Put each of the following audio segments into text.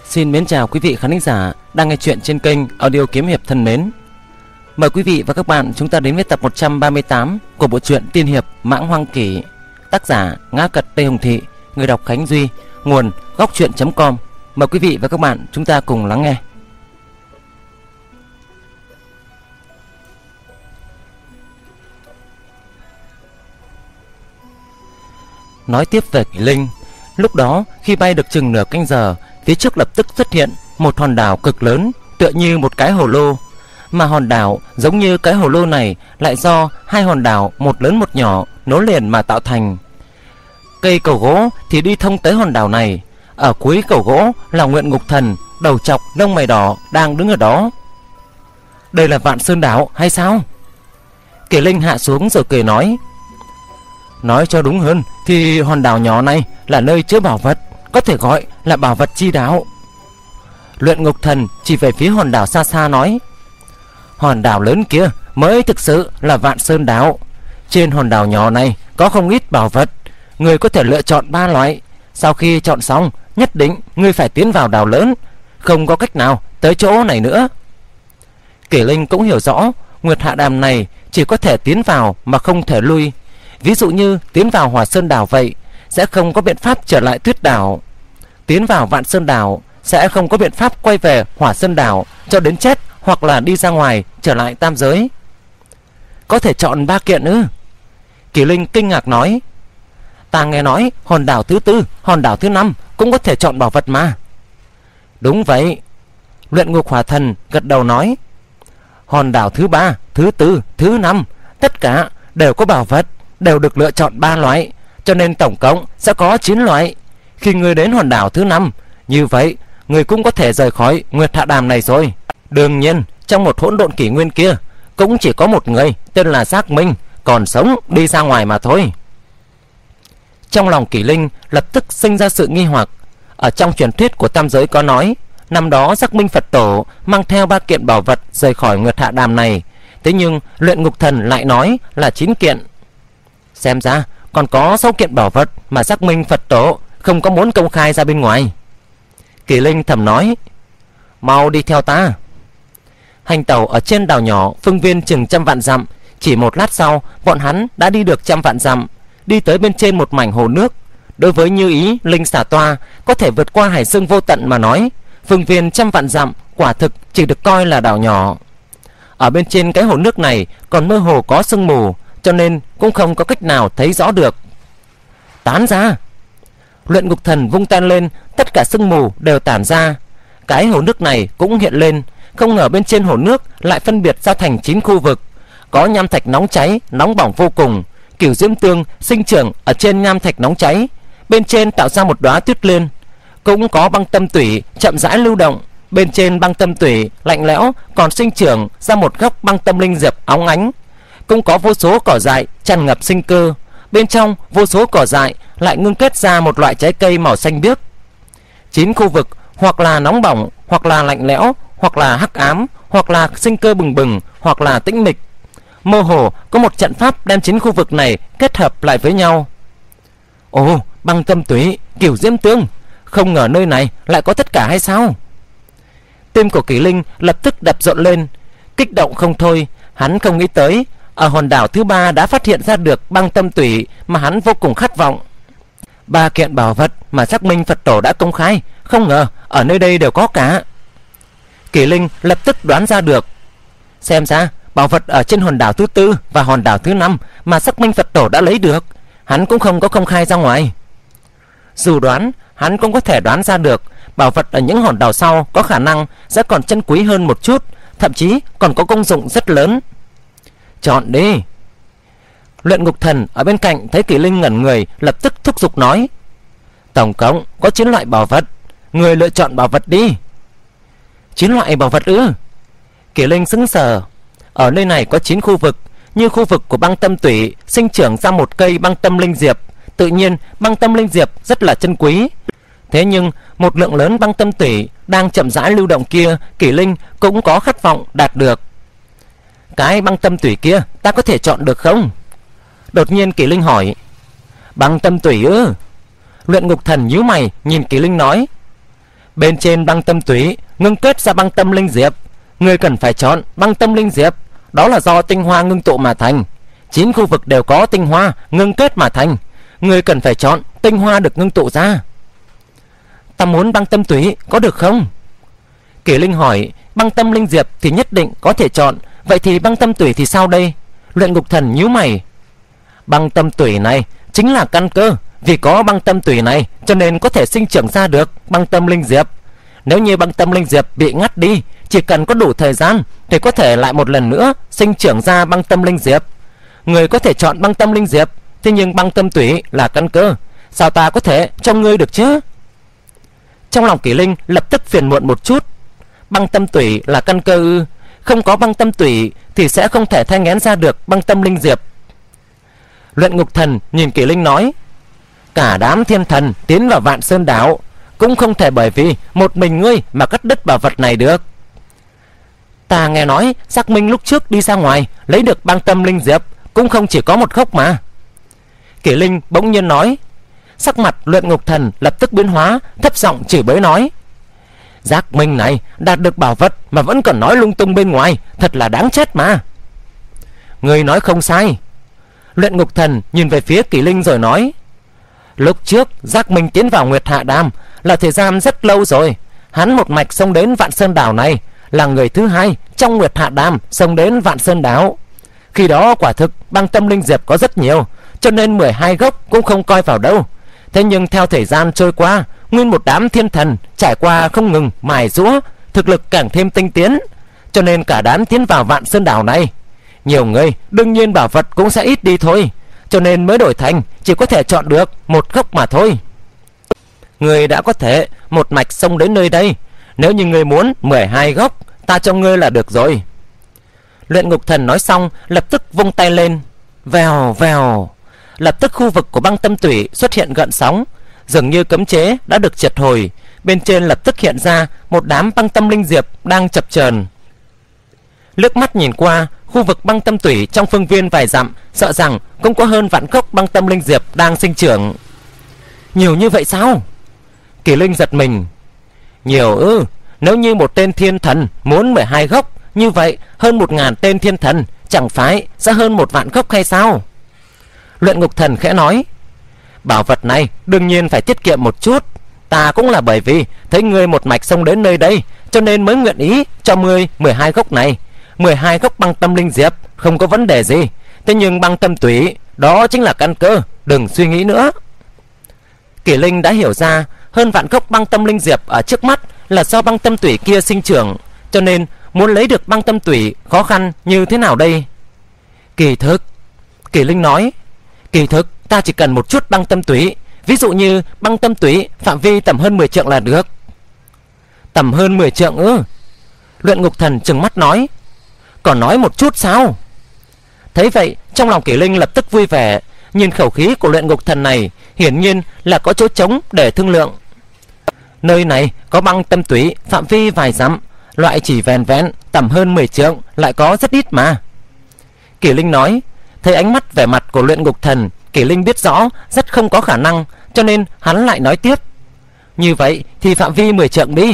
Xin mến chào quý vị khán thính giả đang nghe chuyện trên kênh Audio Kiếm Hiệp thân mến. Mời quý vị và các bạn chúng ta đến với tập 138 của bộ truyện tiên hiệp Mãng Hoang Kỷ. Tác giả Ngã Cật Tây Hồng Thị, người đọc Khánh Duy, nguồn goctruyện.com. Mời quý vị và các bạn chúng ta cùng lắng nghe. Nói tiếp về Kỷ Linh. Lúc đó khi bay được chừng nửa canh giờ, phía trước lập tức xuất hiện một hòn đảo cực lớn, tựa như một cái hồ lô. Mà hòn đảo giống như cái hồ lô này lại do hai hòn đảo một lớn một nhỏ nối liền mà tạo thành. Cây cầu gỗ thì đi thông tới hòn đảo này. Ở cuối cầu gỗ là Nguyện Ngục Thần, đầu trọc lông mày đỏ đang đứng ở đó. Đây là Vạn Sơn Đảo hay sao? Kỷ Linh hạ xuống rồi cười nói. Nói cho đúng hơn thì hòn đảo nhỏ này là nơi chứa bảo vật, có thể gọi là bảo vật chi đảo. Luyện Ngục Thần chỉ về phía hòn đảo xa xa nói. Hòn đảo lớn kia mới thực sự là Vạn Sơn Đảo. Trên hòn đảo nhỏ này có không ít bảo vật, người có thể lựa chọn 3 loại. Sau khi chọn xong, nhất định người phải tiến vào đảo lớn, không có cách nào tới chỗ này nữa. Kỷ Linh cũng hiểu rõ Nguyệt Hạ Đàm này chỉ có thể tiến vào mà không thể lui. Ví dụ như tiến vào Hỏa Sơn Đảo vậy, sẽ không có biện pháp trở lại Tuyết Đảo. Tiến vào Vạn Sơn Đảo sẽ không có biện pháp quay về Hỏa Sơn Đảo cho đến chết, hoặc là đi ra ngoài trở lại tam giới. Có thể chọn 3 kiện ư? Kỷ Linh kinh ngạc nói. Ta nghe nói hòn đảo thứ 4, hòn đảo thứ 5 cũng có thể chọn bảo vật mà. Đúng vậy. Luyện Ngục Hỏa Thần gật đầu nói. Hòn đảo thứ 3, thứ 4, thứ 5 tất cả đều có bảo vật, đều được lựa chọn 3 loại, cho nên tổng cộng sẽ có 9 loại. Khi người đến hòn đảo thứ 5, như vậy người cũng có thể rời khỏi Nguyệt Hạ Đàm này rồi. Đương nhiên trong một hỗn độn kỷ nguyên kia cũng chỉ có một người tên là Giác Minh còn sống đi ra ngoài mà thôi. Trong lòng Kỷ Linh lập tức sinh ra sự nghi hoặc. Ở trong truyền thuyết của tam giới có nói, năm đó Giác Minh Phật Tổ mang theo 3 kiện bảo vật rời khỏi Nguyệt Hạ Đàm này. Thế nhưng Luyện Ngục Thần lại nói là 9 kiện. Xem ra còn có 6 kiện bảo vật mà Giác Minh Phật Tổ không có muốn công khai ra bên ngoài. Kỷ Linh thầm nói. Mau đi theo ta. Hành tàu ở trên đảo nhỏ phương viên chừng 100 vạn dặm. Chỉ một lát sau bọn hắn đã đi được 100 vạn dặm, đi tới bên trên một mảnh hồ nước. Đối với Như Ý Linh Xà Toa có thể vượt qua hải dương vô tận mà nói, phương viên 100 vạn dặm quả thực chỉ được coi là đảo nhỏ. Ở bên trên cái hồ nước này còn mơ hồ có sương mù, cho nên cũng không có cách nào thấy rõ được. Tán ra. Luyện Ngục Thần vung tay lên, tất cả sương mù đều tản ra. Cái hồ nước này cũng hiện lên. Không ngờ bên trên hồ nước lại phân biệt ra thành 9 khu vực. Có nham thạch nóng cháy, nóng bỏng vô cùng. Cửu diễm tương sinh trưởng ở trên nham thạch nóng cháy, bên trên tạo ra một đóa tuyết liên. Cũng có băng tâm tủy chậm rãi lưu động, bên trên băng tâm tủy lạnh lẽo còn sinh trưởng ra một gốc băng tâm linh diệp óng ánh. Cũng có vô số cỏ dại tràn ngập sinh cơ, bên trong vô số cỏ dại lại ngưng kết ra một loại trái cây màu xanh biếc. 9 khu vực hoặc là nóng bỏng, hoặc là lạnh lẽo, hoặc là hắc ám, hoặc là sinh cơ bừng bừng, hoặc là tĩnh mịch. Mơ hồ có một trận pháp đem 9 khu vực này kết hợp lại với nhau. Ồ, băng tâm tủy, cửu diễm tương, không ngờ nơi này lại có tất cả hay sao? Tim của Kỷ Linh lập tức đập rộn lên, kích động không thôi. Hắn không nghĩ tới ở hòn đảo thứ 3 đã phát hiện ra được băng tâm tủy mà hắn vô cùng khát vọng. 3 kiện bảo vật mà Giác Minh Phật Tổ đã công khai, không ngờ ở nơi đây đều có cả. Kỷ Linh lập tức đoán ra được. Xem ra bảo vật ở trên hòn đảo thứ 4 và hòn đảo thứ 5 mà Giác Minh Phật Tổ đã lấy được, hắn cũng không có công khai ra ngoài. Dù đoán, hắn cũng có thể đoán ra được bảo vật ở những hòn đảo sau có khả năng sẽ còn chân quý hơn một chút, thậm chí còn có công dụng rất lớn. Chọn đi. Luyện Ngục Thần ở bên cạnh thấy Kỷ Linh ngẩn người, lập tức thúc giục nói. Tổng cộng có 9 loại bảo vật, người lựa chọn bảo vật đi. 9 loại bảo vật ư? Kỷ Linh sững sờ. Ở nơi này có 9 khu vực, như khu vực của băng tâm tủy sinh trưởng ra một cây băng tâm linh diệp. Tự nhiên băng tâm linh diệp rất là chân quý. Thế nhưng một lượng lớn băng tâm tủy đang chậm rãi lưu động kia, Kỷ Linh cũng có khát vọng đạt được. Cái băng tâm tủy kia ta có thể chọn được không? Đột nhiên Kỷ Linh hỏi. Băng tâm tủy ư? Luyện Ngục Thần nhíu mày nhìn Kỷ Linh nói. Bên trên băng tâm túy ngưng kết ra băng tâm linh diệp. Ngươi cần phải chọn băng tâm linh diệp, đó là do tinh hoa ngưng tụ mà thành. 9 khu vực đều có tinh hoa ngưng kết mà thành. Ngươi cần phải chọn tinh hoa được ngưng tụ ra. Ta muốn băng tâm túy, có được không? Kỷ Linh hỏi. Băng tâm linh diệp thì nhất định có thể chọn, vậy thì băng tâm tủy thì sao đây? Luyện ngục thần nhíu mày. Băng tâm tủy này chính là căn cơ, vì có băng tâm tủy này cho nên có thể sinh trưởng ra được băng tâm linh diệp. Nếu như băng tâm linh diệp bị ngắt đi, chỉ cần có đủ thời gian thì có thể lại một lần nữa sinh trưởng ra băng tâm linh diệp. Người có thể chọn băng tâm linh diệp, thế nhưng băng tâm tủy là căn cơ, sao ta có thể cho ngươi được chứ? Trong lòng Kỷ Linh lập tức phiền muộn một chút. Băng tâm tủy là căn cơ ư? Không có băng tâm tủy thì sẽ không thể thay ngén ra được băng tâm linh diệp. Luyện ngục thần nhìn Kỷ Linh nói. Cả đám thiên thần tiến vào Vạn Sơn đảo cũng không thể bởi vì một mình ngươi mà cắt đứt bảo vật này được. Ta nghe nói Giác Minh lúc trước đi ra ngoài lấy được băng tâm linh diệp cũng không chỉ có một gốc mà. Kỷ Linh bỗng nhiên nói. Sắc mặt Luyện ngục thần lập tức biến hóa, thấp giọng chửi bới nói. Giác Minh này đạt được bảo vật mà vẫn còn nói lung tung bên ngoài, thật là đáng chết mà. Người nói không sai. Luyện ngục thần nhìn về phía Kỷ Linh rồi nói. Lúc trước Giác Minh tiến vào Nguyệt Hạ Đàm là thời gian rất lâu rồi. Hắn một mạch xông đến Vạn Sơn đảo này, là người thứ hai trong Nguyệt Hạ Đàm xông đến Vạn Sơn đảo. Khi đó quả thực băng tâm linh diệp có rất nhiều, cho nên 12 gốc cũng không coi vào đâu. Thế nhưng theo thời gian trôi qua, nguyên một đám thiên thần trải qua không ngừng mài giũa, thực lực càng thêm tinh tiến, cho nên cả đám tiến vào Vạn Sơn đảo này. Nhiều người đương nhiên bảo vật cũng sẽ ít đi thôi, cho nên mới đổi thành chỉ có thể chọn được một gốc mà thôi. Người đã có thể một mạch xông đến nơi đây, nếu như người muốn 12 gốc, ta cho ngươi là được rồi. Luyện ngục thần nói xong lập tức vung tay lên. Vèo vèo, lập tức khu vực của băng tâm tủy xuất hiện gợn sóng, dường như cấm chế đã được triệt hồi. Bên trên lập tức hiện ra một đám băng tâm linh diệp đang chập chờn. Liếc mắt nhìn qua, khu vực băng tâm tủy trong phương viên vài dặm sợ rằng cũng có hơn vạn gốc băng tâm linh diệp đang sinh trưởng. Nhiều như vậy sao? Kỷ Linh giật mình. Nhiều ư? Nếu như một tên thiên thần muốn 12 gốc, như vậy hơn 1000 tên thiên thần chẳng phải sẽ hơn 1 vạn gốc hay sao? Luyện ngục thần khẽ nói. Bảo vật này đương nhiên phải tiết kiệm một chút. Ta cũng là bởi vì thấy ngươi một mạch xông đến nơi đây, cho nên mới nguyện ý cho ngươi 12 gốc này. 12 gốc băng tâm linh diệp không có vấn đề gì, thế nhưng băng tâm tủy đó chính là căn cơ, đừng suy nghĩ nữa. Kỷ Linh đã hiểu ra hơn vạn gốc băng tâm linh diệp ở trước mắt là do băng tâm tủy kia sinh trưởng, cho nên muốn lấy được băng tâm tủy khó khăn như thế nào đây? Kỳ thực, Kỷ Linh nói, kỳ thực ta chỉ cần một chút băng tâm tủy, ví dụ như băng tâm tủy phạm vi tầm hơn 10 trượng là được. Tầm hơn 10 trượng ư? Luyện ngục thần trừng mắt nói. Còn nói một chút sao? Thấy vậy trong lòng Kỷ Linh lập tức vui vẻ, nhìn khẩu khí của luyện ngục thần này hiển nhiên là có chỗ trống để thương lượng. Nơi này có băng tâm tủy phạm vi vài dặm, loại chỉ vèn vén tầm hơn 10 trượng lại có rất ít mà. Kỷ Linh nói. Thấy ánh mắt vẻ mặt của luyện ngục thần, Kỷ Linh biết rõ rất không có khả năng, cho nên hắn lại nói tiếp. Như vậy thì phạm vi 10 trượng đi.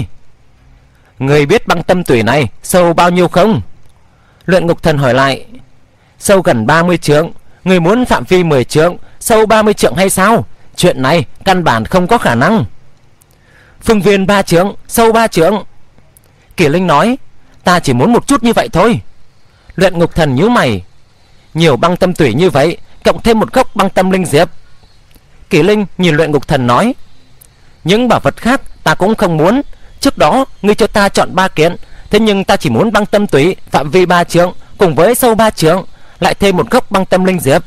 Người biết băng tâm tủy này sâu bao nhiêu không? Luyện ngục thần hỏi lại. Sâu gần 30 trượng. Người muốn phạm vi 10 trượng, sâu 30 trượng hay sao? Chuyện này căn bản không có khả năng. Phương viên 3 trượng, sâu 3 trượng. Kỷ Linh nói. Ta chỉ muốn một chút như vậy thôi. Luyện ngục thần nhíu mày. Nhiều băng tâm tủy như vậy, cộng thêm một gốc băng tâm linh diệp. Kỷ Linh nhìn luyện ngục thần nói. Những bảo vật khác ta cũng không muốn. Trước đó ngươi cho ta chọn 3 kiện, thế nhưng ta chỉ muốn băng tâm tủy phạm vi 3 trượng cùng với sâu 3 trượng, lại thêm một gốc băng tâm linh diệp.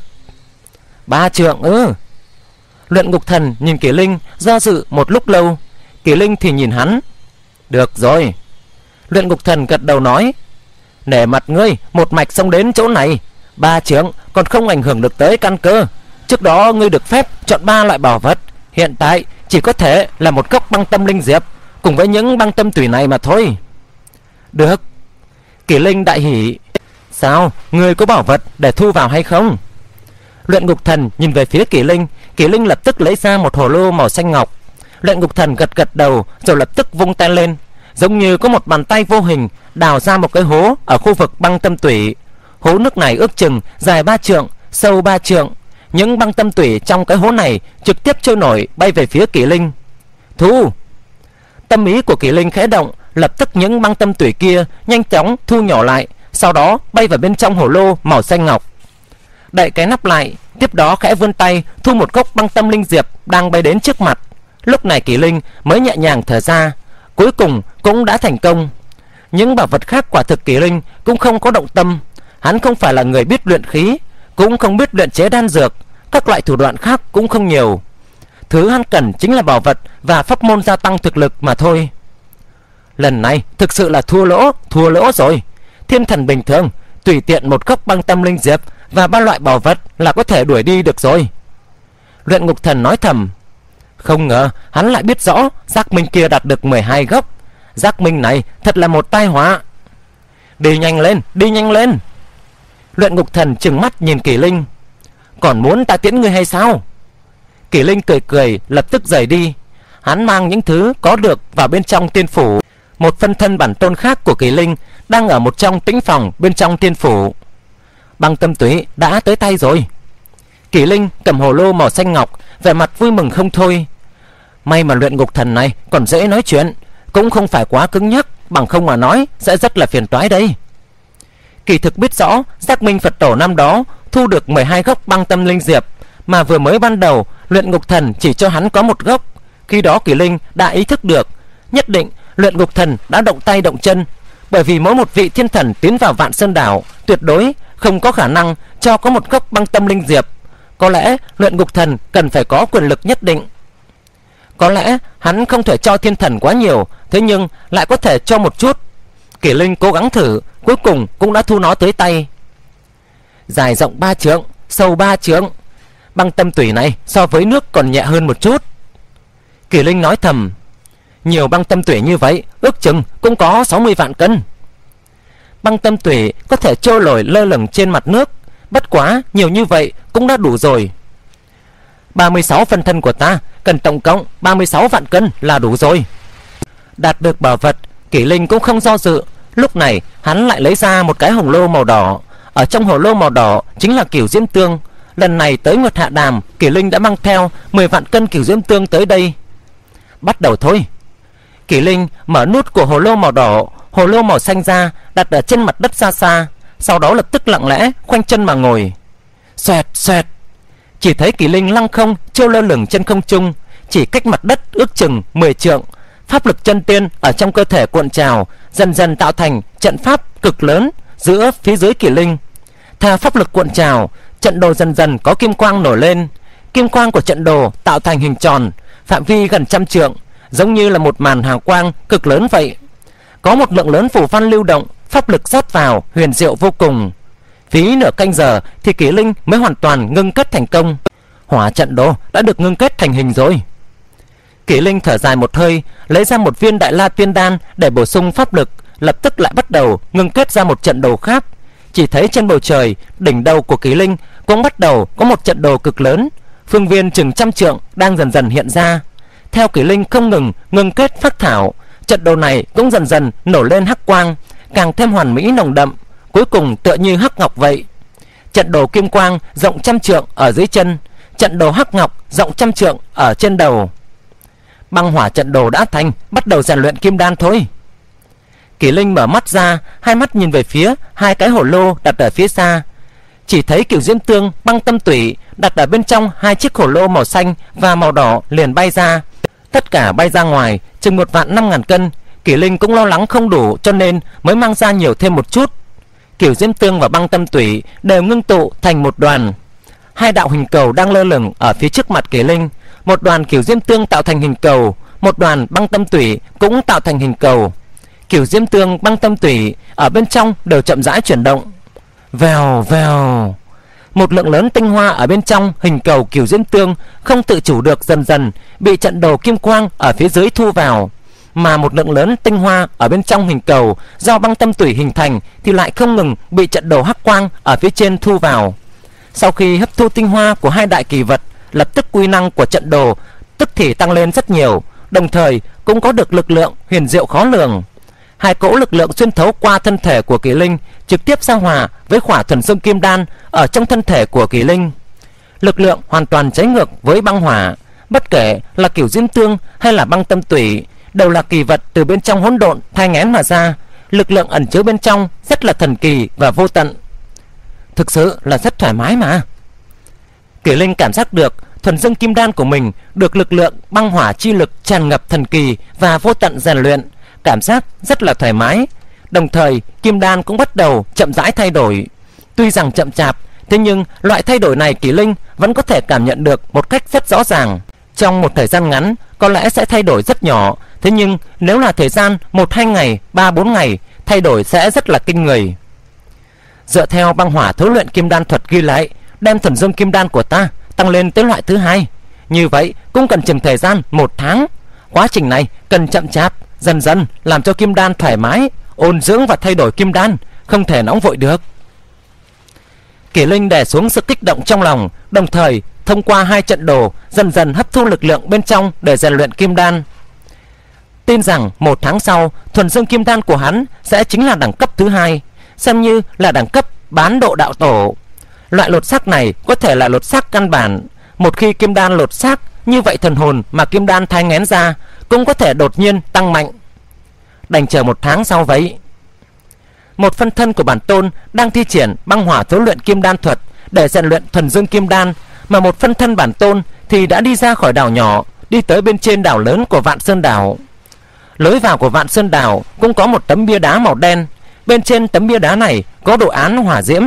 3 trượng ư? Luyện ngục thần nhìn Kỷ Linh do dự một lúc lâu. Kỷ Linh thì nhìn hắn. Được rồi. Luyện ngục thần gật đầu nói. Nể mặt ngươi một mạch xông đến chỗ này, 3 trượng còn không ảnh hưởng được tới căn cơ. Trước đó ngươi được phép chọn 3 loại bảo vật, hiện tại chỉ có thể là một gốc băng tâm linh diệp cùng với những băng tâm tủy này mà thôi. Được. Kỷ Linh đại hỉ. Sao, ngươi có bảo vật để thu vào hay không? Luyện ngục thần nhìn về phía Kỷ Linh. Kỷ Linh lập tức lấy ra một hồ lô màu xanh ngọc. Luyện ngục thần gật gật đầu rồi lập tức vung tay lên, giống như có một bàn tay vô hình đào ra một cái hố ở khu vực băng tâm tủy. Hố nước này ước chừng dài 3 trượng, sâu 3 trượng. Những băng tâm tủy trong cái hố này trực tiếp trôi nổi bay về phía Kỷ Linh. Thu! Tâm ý của Kỷ Linh khẽ động, lập tức những băng tâm tủy kia nhanh chóng thu nhỏ lại, sau đó bay vào bên trong hồ lô màu xanh ngọc. Đậy cái nắp lại, tiếp đó khẽ vươn tay thu một gốc băng tâm linh diệp đang bay đến trước mặt. Lúc này Kỷ Linh mới nhẹ nhàng thở ra, cuối cùng cũng đã thành công. Những bảo vật khác quả thực Kỷ Linh cũng không có động tâm. Hắn không phải là người biết luyện khí, cũng không biết luyện chế đan dược, các loại thủ đoạn khác cũng không nhiều. Thứ hắn cần chính là bảo vật và pháp môn gia tăng thực lực mà thôi. Lần này thực sự là thua lỗ rồi. Thiên thần bình thường tùy tiện một gốc băng tâm linh diệp và 3 loại bảo vật là có thể đuổi đi được rồi. Luyện ngục thần nói thầm. Không ngờ hắn lại biết rõ giác minh kia đạt được 12 gốc. Giác minh này thật là một tai họa. Đi nhanh lên, đi nhanh lên. Luyện ngục thần trừng mắt nhìn Kỷ Linh. Còn muốn ta tiễn ngươi hay sao? Kỷ Linh cười cười lập tức rời đi. Hắn mang những thứ có được vào bên trong tiên phủ. Một phân thân bản tôn khác của Kỷ Linh đang ở một trong tĩnh phòng bên trong tiên phủ. Băng tâm túy đã tới tay rồi. Kỷ Linh cầm hồ lô màu xanh ngọc, vẻ mặt vui mừng không thôi. May mà luyện ngục thần này còn dễ nói chuyện, cũng không phải quá cứng nhắc, bằng không mà nói sẽ rất là phiền toái đây. Kỳ thực biết rõ Giác Minh Phật Tổ năm đó thu được 12 gốc băng tâm linh diệp, mà vừa mới ban đầu luyện ngục thần chỉ cho hắn có một gốc. Khi đó Kỷ Linh đã ý thức được nhất định luyện ngục thần đã động tay động chân, bởi vì mỗi một vị thiên thần tiến vào Vạn Sơn Đảo tuyệt đối không có khả năng cho có một gốc băng tâm linh diệp. Có lẽ luyện ngục thần cần phải có quyền lực nhất định. Có lẽ hắn không thể cho thiên thần quá nhiều, thế nhưng lại có thể cho một chút. Kỷ Linh cố gắng thử, cuối cùng cũng đã thu nó tới tay. Dài rộng 3 trượng, sâu 3 trượng. Băng tâm tủy này so với nước còn nhẹ hơn một chút. Kỷ Linh nói thầm. Nhiều băng tâm tủy như vậy ước chừng cũng có 60 vạn cân. Băng tâm tủy có thể trôi nổi lơ lửng trên mặt nước, bất quá nhiều như vậy cũng đã đủ rồi. 36 phân thân của ta cần tổng cộng 36 vạn cân là đủ rồi. Đạt được bảo vật, Kỷ Linh cũng không do dự. Lúc này hắn lại lấy ra một cái hồng lô màu đỏ. Ở trong hồ lô màu đỏ chính là cửu diễm tương. Lần này tới Nguyệt Hạ Đàm, Kỷ Linh đã mang theo 10 vạn cân cửu diễm tương tới đây. Bắt đầu thôi. Kỷ Linh mở nút của hồ lô màu đỏ, hồ lô màu xanh ra, đặt ở trên mặt đất xa xa. Sau đó lập tức lặng lẽ khoanh chân mà ngồi. Xoẹt xoẹt. Chỉ thấy Kỷ Linh lăng không treo lơ lửng trên không trung, chỉ cách mặt đất ước chừng 10 trượng. Pháp lực chân tiên ở trong cơ thể cuộn trào, dần dần tạo thành trận pháp cực lớn giữa phía dưới Kỷ Linh. Theo pháp lực cuộn trào, trận đồ dần dần có kim quang nổi lên. Kim quang của trận đồ tạo thành hình tròn, phạm vi gần 100 trượng, giống như là một màn hào quang cực lớn vậy. Có một lượng lớn phù văn lưu động, pháp lực rót vào huyền diệu vô cùng. Phí nửa canh giờ thì Kỷ Linh mới hoàn toàn ngưng kết thành công. Hỏa trận đồ đã được ngưng kết thành hình rồi. Kỷ Linh thở dài một hơi, lấy ra một viên Đại La Tiên Đan để bổ sung pháp lực, lập tức lại bắt đầu ngưng kết ra một trận đồ khác. Chỉ thấy trên bầu trời, đỉnh đầu của Kỷ Linh cũng bắt đầu có một trận đồ cực lớn, phương viên chừng 100 trượng đang dần dần hiện ra. Theo Kỷ Linh không ngừng ngưng kết phác thảo, trận đồ này cũng dần dần nổi lên hắc quang, càng thêm hoàn mỹ nồng đậm, cuối cùng tựa như hắc ngọc vậy. Trận đồ kim quang rộng 100 trượng ở dưới chân, trận đồ hắc ngọc rộng 100 trượng ở trên đầu. Băng hỏa trận đồ đã thành, bắt đầu rèn luyện kim đan thôi. Kỷ Linh mở mắt ra, hai mắt nhìn về phía hai cái hồ lô đặt ở phía xa. Chỉ thấy cửu diễm tương, băng tâm tủy đặt ở bên trong hai chiếc hồ lô màu xanh và màu đỏ liền bay ra. Tất cả bay ra ngoài chừng 1.500.000 cân. Kỷ Linh cũng lo lắng không đủ cho nên mới mang ra nhiều thêm một chút. Cửu diễm tương và băng tâm tủy đều ngưng tụ thành một đoàn. Hai đạo hình cầu đang lơ lửng ở phía trước mặt Kỷ Linh. Một đoàn cửu diễm tương tạo thành hình cầu, một đoàn băng tâm tủy cũng tạo thành hình cầu. Cửu diễm tương, băng tâm tủy ở bên trong đều chậm rãi chuyển động. Vèo vèo. Một lượng lớn tinh hoa ở bên trong hình cầu cửu diễm tương không tự chủ được dần dần bị trận đồ kim quang ở phía dưới thu vào. Mà một lượng lớn tinh hoa ở bên trong hình cầu do băng tâm tủy hình thành thì lại không ngừng bị trận đồ hắc quang ở phía trên thu vào. Sau khi hấp thu tinh hoa của hai đại kỳ vật, lập tức quy năng của trận đồ tức thì tăng lên rất nhiều. đồng thời cũng có được lực lượng huyền diệu khó lường. Hai cỗ lực lượng xuyên thấu qua thân thể của Kỳ Linh, trực tiếp giao hòa với khỏa thuần dương kim đan ở trong thân thể của Kỳ Linh. Lực lượng hoàn toàn trái ngược với băng hỏa, bất kể là Cửu Diêm Tương hay là băng tâm tủy, đều là kỳ vật từ bên trong hỗn độn thai nghén mà ra. Lực lượng ẩn chứa bên trong rất là thần kỳ và vô tận, thực sự là rất thoải mái mà. Kỳ Linh cảm giác được thuần dương kim đan của mình được lực lượng băng hỏa chi lực tràn ngập thần kỳ và vô tận rèn luyện, cảm giác rất là thoải mái. Đồng thời kim đan cũng bắt đầu chậm rãi thay đổi. Tuy rằng chậm chạp, thế nhưng loại thay đổi này Kỳ Linh vẫn có thể cảm nhận được một cách rất rõ ràng. Trong một thời gian ngắn có lẽ sẽ thay đổi rất nhỏ, thế nhưng nếu là thời gian 1-2 ngày, 3-4 ngày, thay đổi sẽ rất là kinh người. Dựa theo băng hỏa thối luyện kim đan thuật ghi lại, đem thuần dương kim đan của ta tăng lên tới loại thứ 2. Như vậy cũng cần chừng thời gian 1 tháng. Quá trình này cần chậm chạp, dần dần làm cho kim đan thoải mái, ôn dưỡng và thay đổi kim đan, không thể nóng vội được. Kỳ Linh đè xuống sự kích động trong lòng, đồng thời thông qua 2 trận đồ dần dần hấp thu lực lượng bên trong để rèn luyện kim đan. Tin rằng 1 tháng sau, thuần dương kim đan của hắn sẽ chính là đẳng cấp thứ 2, xem như là đẳng cấp bán độ đạo tổ. Loại lột xác này có thể là lột xác căn bản. Một khi kim đan lột xác, như vậy thần hồn mà kim đan thai nghén ra cũng có thể đột nhiên tăng mạnh. Đành chờ 1 tháng sau vậy. Một phân thân của bản tôn đang thi triển băng hỏa thối luyện kim đan thuật để rèn luyện thuần dương kim đan, mà một phân thân bản tôn thì đã đi ra khỏi đảo nhỏ, đi tới bên trên đảo lớn của Vạn Sơn đảo. Lối vào của Vạn Sơn đảo cũng có một tấm bia đá màu đen. Bên trên tấm bia đá này có đồ án hỏa diễm.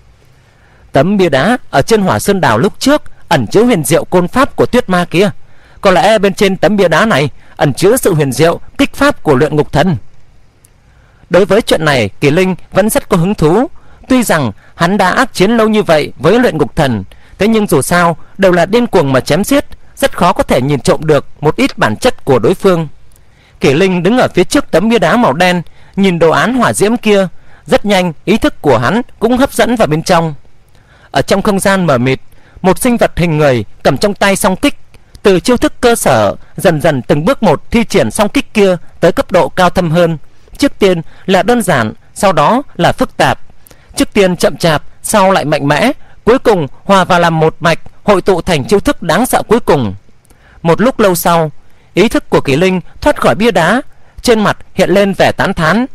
Tấm bia đá ở trên Hỏa Sơn đảo lúc trước ẩn chứa huyền diệu côn pháp của Tuyết Ma kia. Có lẽ bên trên tấm bia đá này ẩn chứa sự huyền diệu kích pháp của Luyện Ngục Thần. Đối với chuyện này, Kỳ Linh vẫn rất có hứng thú. Tuy rằng hắn đã ác chiến lâu như vậy với Luyện Ngục Thần, thế nhưng dù sao đều là điên cuồng mà chém giết, rất khó có thể nhìn trộm được một ít bản chất của đối phương. Kỳ Linh đứng ở phía trước tấm bia đá màu đen, nhìn đồ án hỏa diễm kia. Rất nhanh ý thức của hắn cũng hấp dẫn vào bên trong. Ở trong không gian mờ mịt, một sinh vật hình người cầm trong tay song kích, từ chiêu thức cơ sở dần dần từng bước một thi triển song kích kia tới cấp độ cao thâm hơn. Trước tiên là đơn giản, sau đó là phức tạp. Trước tiên chậm chạp, sau lại mạnh mẽ, cuối cùng hòa vào làm một mạch, hội tụ thành chiêu thức đáng sợ cuối cùng. Một lúc lâu sau, ý thức của Kỳ Linh thoát khỏi bia đá, trên mặt hiện lên vẻ tán thán.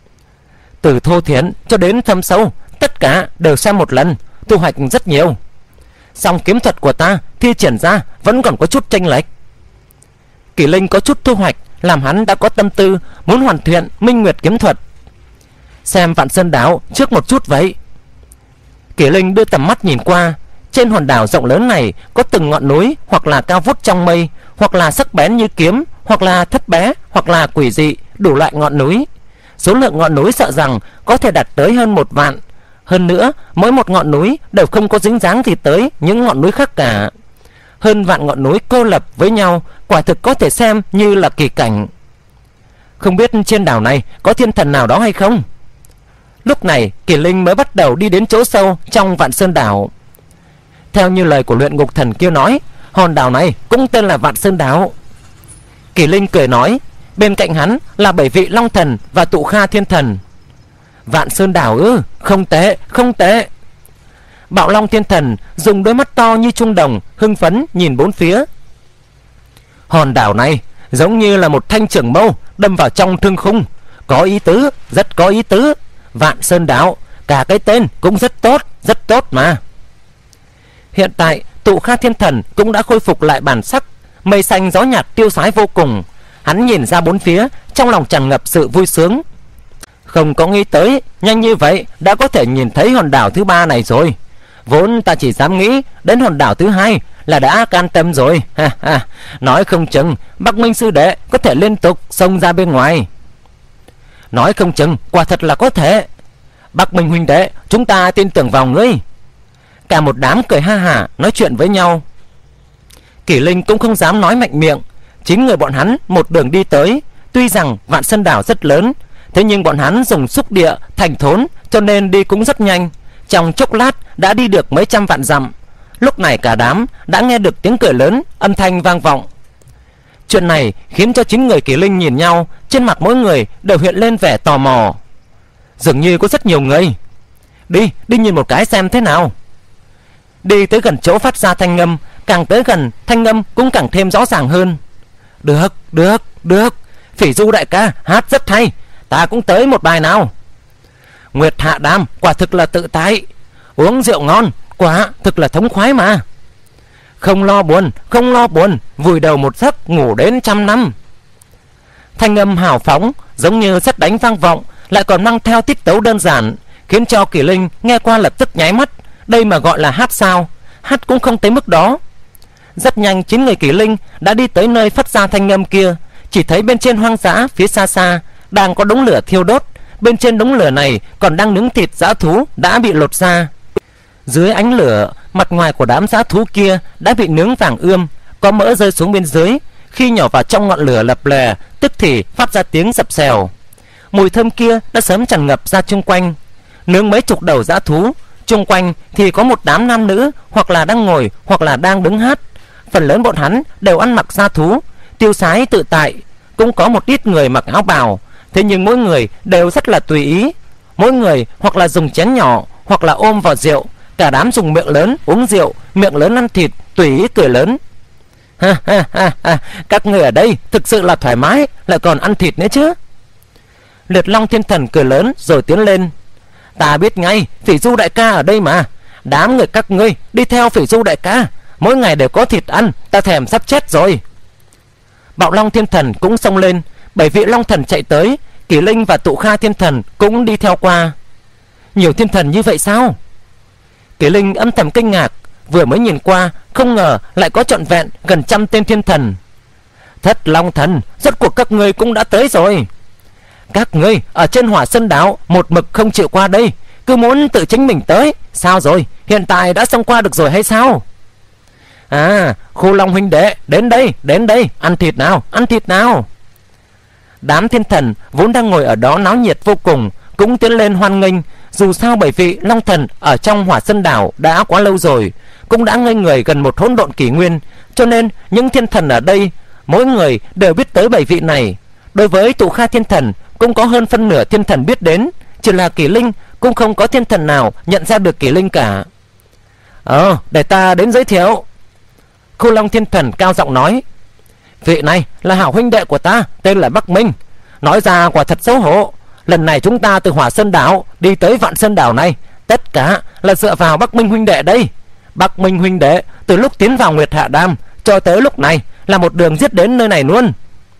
Từ thô thiển cho đến thâm sâu, tất cả đều xem một lần, thu hoạch rất nhiều. Song kiếm thuật của ta thi triển ra vẫn còn có chút chênh lệch. Kỳ Linh có chút thu hoạch, làm hắn đã có tâm tư muốn hoàn thiện Minh Nguyệt kiếm thuật. Xem Vạn Sơn đảo trước một chút vậy. Kỳ Linh đưa tầm mắt nhìn qua. Trên hòn đảo rộng lớn này có từng ngọn núi, hoặc là cao vút trong mây, hoặc là sắc bén như kiếm, hoặc là thấp bé, hoặc là quỷ dị, đủ loại ngọn núi. Số lượng ngọn núi sợ rằng có thể đạt tới hơn 1 vạn. Hơn nữa, mỗi một ngọn núi đều không có dính dáng gì tới những ngọn núi khác cả. Hơn vạn ngọn núi cô lập với nhau, quả thực có thể xem như là kỳ cảnh. Không biết trên đảo này có thiên thần nào đó hay không? Lúc này Kỳ Linh mới bắt đầu đi đến chỗ sâu trong Vạn Sơn đảo. Theo như lời của Luyện Ngục Thần kia nói, hòn đảo này cũng tên là Vạn Sơn đảo. Kỳ Linh cười nói, bên cạnh hắn là 7 vị Long Thần và Tụ Kha Thiên Thần. Vạn Sơn đảo ư? Không tệ, không tệ. Bạo Long Thiên Thần dùng đôi mắt to như trung đồng, hưng phấn nhìn bốn phía. Hòn đảo này giống như là một thanh trường mâu đâm vào trong thương khung. Có ý tứ, rất có ý tứ. Vạn Sơn đảo, cả cái tên cũng rất tốt mà. Hiện tại Tụ Kha Thiên Thần cũng đã khôi phục lại bản sắc, mây xanh gió nhạt tiêu sái vô cùng. Hắn nhìn ra bốn phía, trong lòng tràn ngập sự vui sướng. Không có nghĩ tới nhanh như vậy đã có thể nhìn thấy hòn đảo thứ 3 này rồi. Vốn ta chỉ dám nghĩ đến hòn đảo thứ 2 là đã can tâm rồi. Nói không chừng Bắc Minh sư đệ có thể liên tục xông ra bên ngoài. Nói không chừng quả thật là có thể. Bắc Minh huynh đệ, chúng ta tin tưởng vào ngươi. Cả một đám cười ha hả nói chuyện với nhau. Kỳ Linh cũng không dám nói mạnh miệng. Chính người bọn hắn một đường đi tới. Tuy rằng Vạn Sơn đảo rất lớn, thế nhưng bọn hắn dùng xúc địa thành thốn, cho nên đi cũng rất nhanh. Trong chốc lát đã đi được mấy trăm vạn dặm. Lúc này cả đám đã nghe được tiếng cười lớn, âm thanh vang vọng. Chuyện này khiến cho 9 người Kỷ Linh nhìn nhau, trên mặt mỗi người đều hiện lên vẻ tò mò. Dường như có rất nhiều người. Đi nhìn một cái xem thế nào. Đi tới gần chỗ phát ra thanh âm, càng tới gần thanh âm cũng càng thêm rõ ràng hơn. Được, Phỉ Du đại ca hát rất hay, ta cũng tới một bài nào. Nguyệt Hạ Đàm quả thực là tự tại, uống rượu ngon, quả thực là thống khoái mà. Không lo buồn, vùi đầu một giấc ngủ đến 100 năm. Thanh âm hào phóng giống như sét đánh vang vọng, lại còn mang theo tiết tấu đơn giản, khiến cho Kỷ Linh nghe qua lập tức nháy mắt. Đây mà gọi là hát sao? Hát cũng không tới mức đó. Rất nhanh 9 người Kỷ Linh đã đi tới nơi phát ra thanh âm kia. Chỉ thấy bên trên hoang dã phía xa xa đang có đống lửa thiêu đốt. Bên trên đống lửa này còn đang nướng thịt dã thú đã bị lột ra. Dưới ánh lửa, mặt ngoài của đám dã thú kia đã bị nướng vàng ươm, có mỡ rơi xuống bên dưới. Khi nhỏ vào trong ngọn lửa lập lè, tức thì phát ra tiếng dập xèo. Mùi thơm kia đã sớm tràn ngập ra chung quanh. Nướng mấy chục đầu dã thú, chung quanh thì có một đám nam nữ, hoặc là đang ngồi hoặc là đang đứng hát. Phần lớn bọn hắn đều ăn mặc dã thú, tiêu sái tự tại. Cũng có một ít người mặc áo bào, thế nhưng mỗi người đều rất là tùy ý. Mỗi người hoặc là dùng chén nhỏ, hoặc là ôm vào rượu. Cả đám dùng miệng lớn uống rượu, miệng lớn ăn thịt, tùy ý cười lớn. Ha, các người ở đây thực sự là thoải mái, lại còn ăn thịt nữa chứ. Liệt Long Thiên Thần cười lớn rồi tiến lên. Ta biết ngay, Phỉ Du đại ca ở đây mà. Đám người các ngươi đi theo Phỉ Du đại ca, mỗi ngày đều có thịt ăn, ta thèm sắp chết rồi. Bạo Long Thiên Thần cũng xông lên. 7 vị Long Thần chạy tới, Kỷ Linh và Tụ Kha Thiên Thần cũng đi theo qua. Nhiều thiên thần như vậy sao? Kỷ Linh âm thầm kinh ngạc, vừa mới nhìn qua không ngờ lại có trọn vẹn gần 100 tên thiên thần. Thất Long Thần, rốt cuộc các ngươi cũng đã tới rồi. Các ngươi ở trên Hỏa Sơn đảo một mực không chịu qua đây, cứ muốn tự chính mình tới. Sao rồi, hiện tại đã xông qua được rồi hay sao? À, Khu Long huynh đệ, đến đây, ăn thịt nào. Đám thiên thần vốn đang ngồi ở đó náo nhiệt vô cùng cũng tiến lên hoan nghênh. Dù sao 7 vị Long Thần ở trong Hỏa Sơn đảo đã quá lâu rồi, cũng đã ngây người gần một hỗn độn kỷ nguyên, cho nên những thiên thần ở đây mỗi người đều biết tới 7 vị này. Đối với Tụ Kha Thiên Thần cũng có hơn phân nửa thiên thần biết đến, chỉ là Kỷ Linh cũng không có thiên thần nào nhận ra được Kỷ Linh cả. Để ta đến giới thiệu. Khu Long Thiên Thần cao giọng nói. Vị này là hảo huynh đệ của ta, tên là Bắc Minh. Nói ra quả thật xấu hổ. Lần này chúng ta từ Hỏa Sơn đảo đi tới Vạn Sơn đảo này, tất cả là dựa vào Bắc Minh huynh đệ đây. Bắc Minh huynh đệ từ lúc tiến vào Nguyệt Hạ Đàm cho tới lúc này là một đường giết đến nơi này luôn.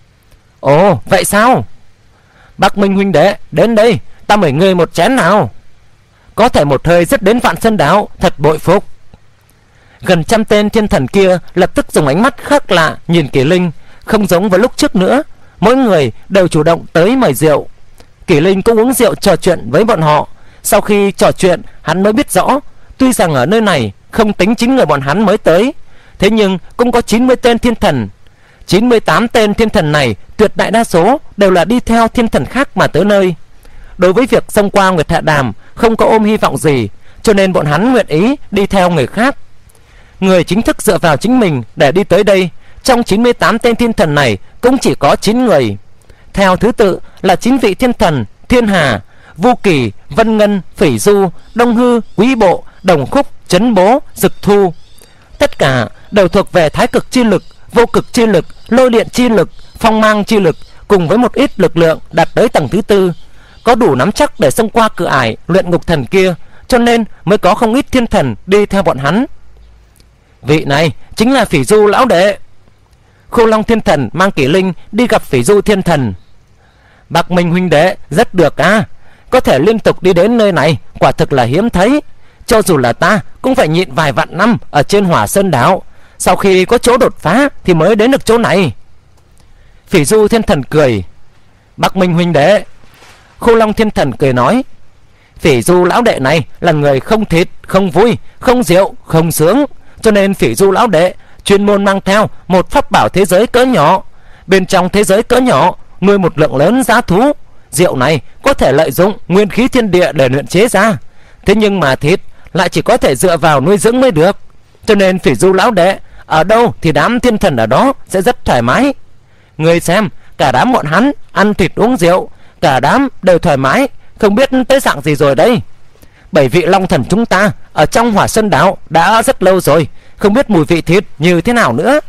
Ồ, vậy sao? Bắc Minh huynh đệ, đến đây, ta mời ngươi một chén nào. Có thể một hơi giết đến Vạn Sơn đảo, thật bội phục. Gần 100 tên thiên thần kia lập tức dùng ánh mắt khác lạ nhìn Kỷ Linh, không giống với lúc trước nữa. Mỗi người đều chủ động tới mời rượu. Kỷ Linh cũng uống rượu trò chuyện với bọn họ. Sau khi trò chuyện, hắn mới biết rõ, tuy rằng ở nơi này không tính 9 người bọn hắn mới tới, thế nhưng cũng có 90 tên thiên thần. 98 tên thiên thần này tuyệt đại đa số đều là đi theo thiên thần khác mà tới nơi. Đối với việc xông qua Nguyệt Hạ Đàm không có ôm hy vọng gì, cho nên bọn hắn nguyện ý đi theo người khác. Người chính thức dựa vào chính mình để đi tới đây, trong 98 tên thiên thần này cũng chỉ có 9 người. Theo thứ tự là 9 vị thiên thần: Thiên Hà, Vô Kỳ, Vân Ngân, Phỉ Du, Đông Hư, Quý Bộ, Đồng Khúc, Chấn Bố, Dực Thu. Tất cả đều thuộc về Thái Cực chi lực, Vô Cực chi lực, Lôi Điện chi lực, Phong Mang chi lực, cùng với một ít lực lượng đạt tới tầng thứ tư, có đủ nắm chắc để xông qua cửa ải luyện ngục thần kia, cho nên mới có không ít thiên thần đi theo bọn hắn. Vị này chính là Phỉ Du lão đệ. Khu Long Thiên Thần mang Kỷ Linh đi gặp Phỉ Du Thiên Thần. Bắc Minh huynh đệ rất được à, có thể liên tục đi đến nơi này quả thực là hiếm thấy. Cho dù là ta cũng phải nhịn vài vạn năm ở trên Hỏa Sơn đảo, sau khi có chỗ đột phá thì mới đến được chỗ này. Phỉ Du Thiên Thần cười. Bắc Minh huynh đệ. Khu Long Thiên Thần cười nói. Phỉ Du lão đệ này là người không thịt, không vui, không rượu, không sướng, cho nên Phỉ Du lão đệ chuyên môn mang theo một pháp bảo thế giới cỡ nhỏ. Bên trong thế giới cỡ nhỏ nuôi một lượng lớn dã thú. Rượu này có thể lợi dụng nguyên khí thiên địa để luyện chế ra, thế nhưng mà thịt lại chỉ có thể dựa vào nuôi dưỡng mới được. Cho nên Phỉ Du lão đệ ở đâu thì đám thiên thần ở đó sẽ rất thoải mái. Người xem, cả đám bọn hắn ăn thịt uống rượu, cả đám đều thoải mái, không biết tới dạng gì rồi đây. 7 vị long thần chúng ta ở trong Hỏa Sơn đảo đã rất lâu rồi, không biết mùi vị thịt như thế nào nữa.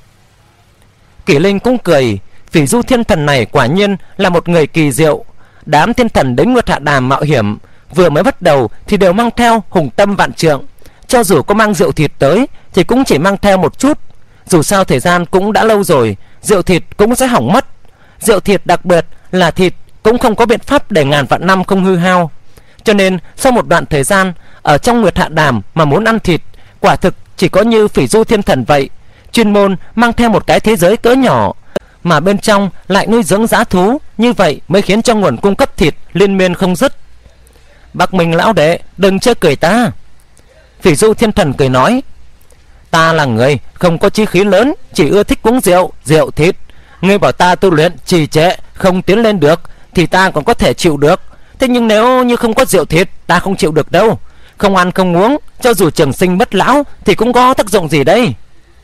Kỷ Linh cũng cười, Phỉ Du thiên thần này quả nhiên là một người kỳ diệu. Đám thiên thần đến Nguyệt Hạ Đàm mạo hiểm vừa mới bắt đầu thì đều mang theo hùng tâm vạn trượng, cho dù có mang rượu thịt tới thì cũng chỉ mang theo một chút. Dù sao thời gian cũng đã lâu rồi, rượu thịt cũng sẽ hỏng mất. Rượu thịt đặc biệt là thịt cũng không có biện pháp để ngàn vạn năm không hư hao. Cho nên sau một đoạn thời gian ở trong Nguyệt Hạ Đàm mà muốn ăn thịt, quả thực chỉ có như Phỉ Du thiên thần vậy, chuyên môn mang theo một cái thế giới cỡ nhỏ mà bên trong lại nuôi dưỡng dã thú, như vậy mới khiến cho nguồn cung cấp thịt liên miên không dứt. Bắc Minh lão đệ, đừng chê cười ta. Phỉ Du thiên thần cười nói, ta là người không có chí khí lớn, chỉ ưa thích uống rượu, rượu thịt. Ngươi bảo ta tu luyện trì trệ không tiến lên được thì ta còn có thể chịu được. Thế nhưng nếu như không có rượu thịt, ta không chịu được đâu. Không ăn không uống, cho dù trường sinh bất lão thì cũng có tác dụng gì đây?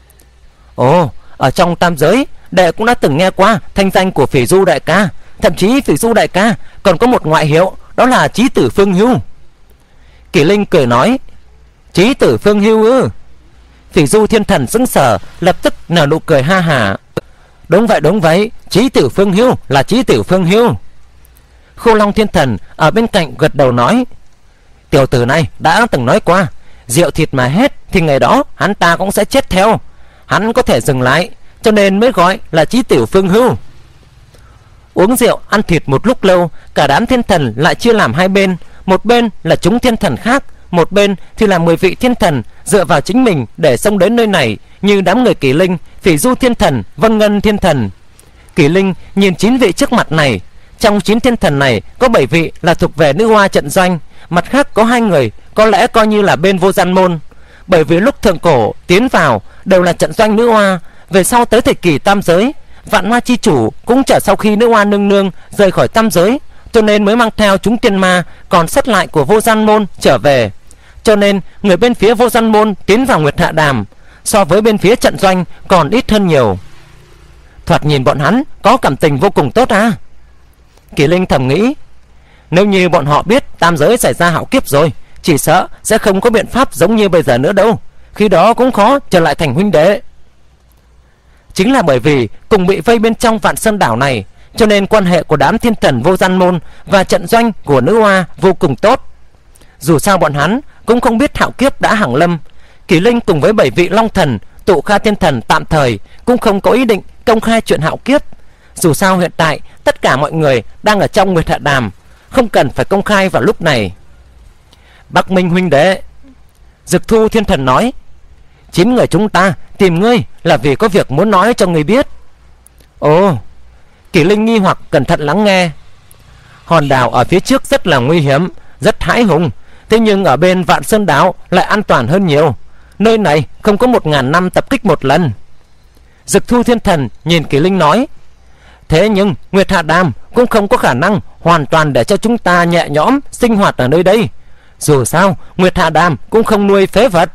Ồ, ở trong tam giới, đệ cũng đã từng nghe qua thanh danh của Phỉ Du đại ca. Thậm chí Phỉ Du đại ca còn có một ngoại hiệu, đó là Chí Tử Phương Hưu. Kỷ Linh cười nói, Chí Tử Phương Hưu ư? Phỉ Du thiên thần sững sờ, lập tức nở nụ cười ha hả. Đúng vậy, Chí Tử Phương Hưu là Chí Tử Phương Hưu. Khô Long thiên thần ở bên cạnh gật đầu nói, tiểu tử này đã từng nói qua, rượu thịt mà hết thì ngày đó hắn ta cũng sẽ chết theo. Hắn có thể dừng lại, cho nên mới gọi là Chí Tử Phương Hưu. Uống rượu ăn thịt một lúc lâu, cả đám thiên thần lại chia làm hai bên. Một bên là chúng thiên thần khác, một bên thì là 10 vị thiên thần dựa vào chính mình để xông đến nơi này, như đám người Kỷ Linh, Phỉ Du thiên thần, Vân Ngân thiên thần. Kỷ Linh nhìn 9 vị trước mặt này. Trong 9 thiên thần này có 7 vị là thuộc về nữ hoa trận doanh, mặt khác có 2 người có lẽ coi như là bên Vô Gian môn. Bởi vì lúc thượng cổ tiến vào đều là trận doanh nữ hoa, về sau tới thời kỳ tam giới, Vạn Hoa chi chủ cũng trở sau khi nữ hoa nương nương rời khỏi tam giới, cho nên mới mang theo chúng tiên ma còn sót lại của Vô Gian môn trở về. Cho nên người bên phía Vô Gian môn tiến vào Nguyệt Hạ Đàm so với bên phía trận doanh còn ít hơn nhiều. Thoạt nhìn bọn hắn có cảm tình vô cùng tốt à? Kỷ Linh thầm nghĩ, nếu như bọn họ biết tam giới xảy ra hạo kiếp rồi, chỉ sợ sẽ không có biện pháp giống như bây giờ nữa đâu. Khi đó cũng khó trở lại thành huynh đệ. Chính là bởi vì cùng bị vây bên trong Vạn Sơn đảo này, cho nên quan hệ của đám thiên thần Vô Gian môn và trận doanh của nữ hoa vô cùng tốt. Dù sao bọn hắn cũng không biết hạo kiếp đã hàng lâm. Kỷ Linh cùng với 7 vị long thần, Tụ Kha thiên thần tạm thời cũng không có ý định công khai chuyện hạo kiếp. Dù sao hiện tại tất cả mọi người đang ở trong Nguyệt Hạ Đàm, không cần phải công khai vào lúc này. Bắc Minh huynh đệ, Dực Thu thiên thần nói, 9 người chúng ta tìm ngươi là vì có việc muốn nói cho ngươi biết. Ồ, Kỷ Linh nghi hoặc cẩn thận lắng nghe. Hòn đảo ở phía trước rất là nguy hiểm, rất hãi hùng, thế nhưng ở bên Vạn Sơn đảo lại an toàn hơn nhiều. Nơi này không có 1000 năm tập kích một lần. Dực Thu thiên thần nhìn Kỷ Linh nói, thế nhưng Nguyệt Hạ Đàm cũng không có khả năng hoàn toàn để cho chúng ta nhẹ nhõm sinh hoạt ở nơi đây. Dù sao Nguyệt Hạ Đàm cũng không nuôi phế vật.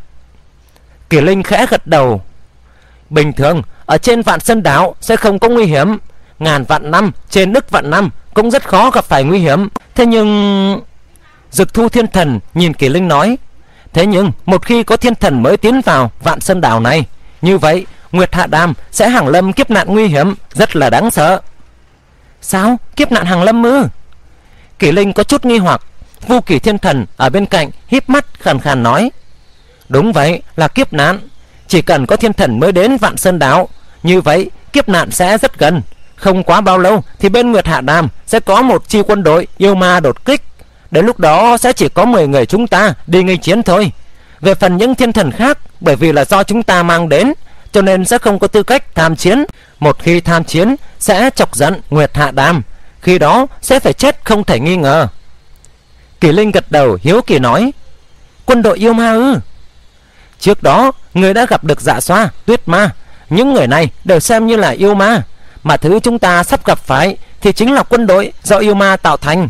Kỷ Linh khẽ gật đầu. Bình thường ở trên Vạn Sơn đảo sẽ không có nguy hiểm, ngàn vạn năm trên ức vạn năm cũng rất khó gặp phải nguy hiểm. Thế nhưng Dực Thu thiên thần nhìn Kỷ Linh nói, thế nhưng một khi có thiên thần mới tiến vào Vạn Sơn đảo này, như vậy Nguyệt Hạ Đàm sẽ hàng lâm kiếp nạn nguy hiểm, rất là đáng sợ. Sao? Kiếp nạn hàng lâm ư? Kỷ Linh có chút nghi hoặc. Vu Kỷ thiên thần ở bên cạnh híp mắt khàn khàn nói, đúng vậy, là kiếp nạn. Chỉ cần có thiên thần mới đến Vạn Sơn đảo, như vậy kiếp nạn sẽ rất gần. Không quá bao lâu thì bên Nguyệt Hạ Đàm sẽ có một chi quân đội yêu ma đột kích. Đến lúc đó sẽ chỉ có 10 người chúng ta đi nghênh chiến thôi. Về phần những thiên thần khác, bởi vì là do chúng ta mang đến, cho nên sẽ không có tư cách tham chiến. Một khi tham chiến sẽ chọc giận Nguyệt Hạ Đàm, khi đó sẽ phải chết không thể nghi ngờ. Kỷ Linh gật đầu hiếu kỳ nói, quân đội yêu ma ư? Trước đó người đã gặp được Dạ Xoa, Tuyết Ma, những người này đều xem như là yêu ma, mà thứ chúng ta sắp gặp phải thì chính là quân đội do yêu ma tạo thành.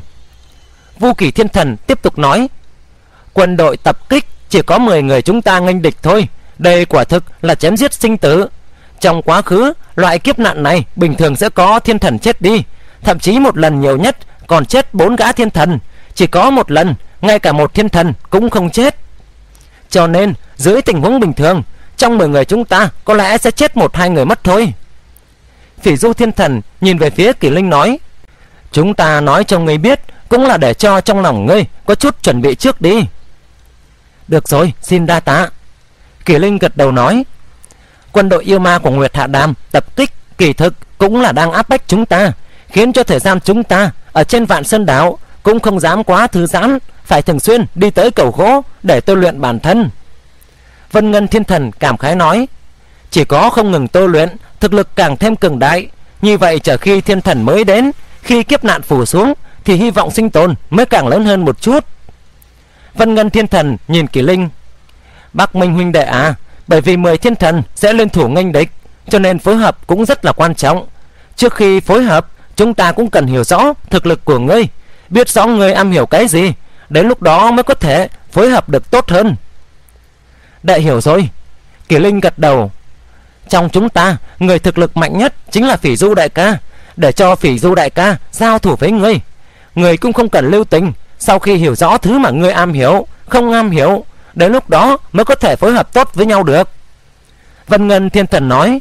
Vu Kỷ thiên thần tiếp tục nói, quân đội tập kích chỉ có 10 người chúng ta nghênh địch thôi. Đây quả thực là chém giết sinh tử. Trong quá khứ, loại kiếp nạn này bình thường sẽ có thiên thần chết đi, thậm chí một lần nhiều nhất còn chết 4 gã thiên thần. Chỉ có một lần ngay cả một thiên thần cũng không chết. Cho nên dưới tình huống bình thường, trong 10 người chúng ta có lẽ sẽ chết 1-2 người mất thôi. Phỉ Du thiên thần nhìn về phía Kỷ Linh nói: chúng ta nói cho ngươi biết cũng là để cho trong lòng ngươi có chút chuẩn bị trước đi. Được rồi, xin đa tạ. Kỷ Linh gật đầu nói: quân đội yêu ma của Nguyệt Hạ Đàm tập kích kỳ thực cũng là đang áp bách chúng ta, khiến cho thời gian chúng ta ở trên Vạn Sơn đảo cũng không dám quá thư giãn, phải thường xuyên đi tới cầu gỗ để tôi luyện bản thân. Vân Ngân thiên thần cảm khái nói: chỉ có không ngừng tôi luyện, thực lực càng thêm cường đại, như vậy chờ khi thiên thần mới đến, khi kiếp nạn phủ xuống thì hy vọng sinh tồn mới càng lớn hơn một chút. Vân Ngân thiên thần nhìn Kỷ Linh: Bắc Minh huynh đệ à, bởi vì 10 thiên thần sẽ liên thủ nghênh địch, cho nên phối hợp cũng rất là quan trọng. Trước khi phối hợp, chúng ta cũng cần hiểu rõ thực lực của ngươi, biết rõ ngươi am hiểu cái gì, đến lúc đó mới có thể phối hợp được tốt hơn. Đệ hiểu rồi. Kỷ Linh gật đầu. Trong chúng ta, người thực lực mạnh nhất chính là Phỉ Du đại ca. Để cho Phỉ Du đại ca giao thủ với ngươi, ngươi cũng không cần lưu tình. Sau khi hiểu rõ thứ mà ngươi am hiểu, không am hiểu, đến lúc đó mới có thể phối hợp tốt với nhau được. Vân Ngân thiên thần nói: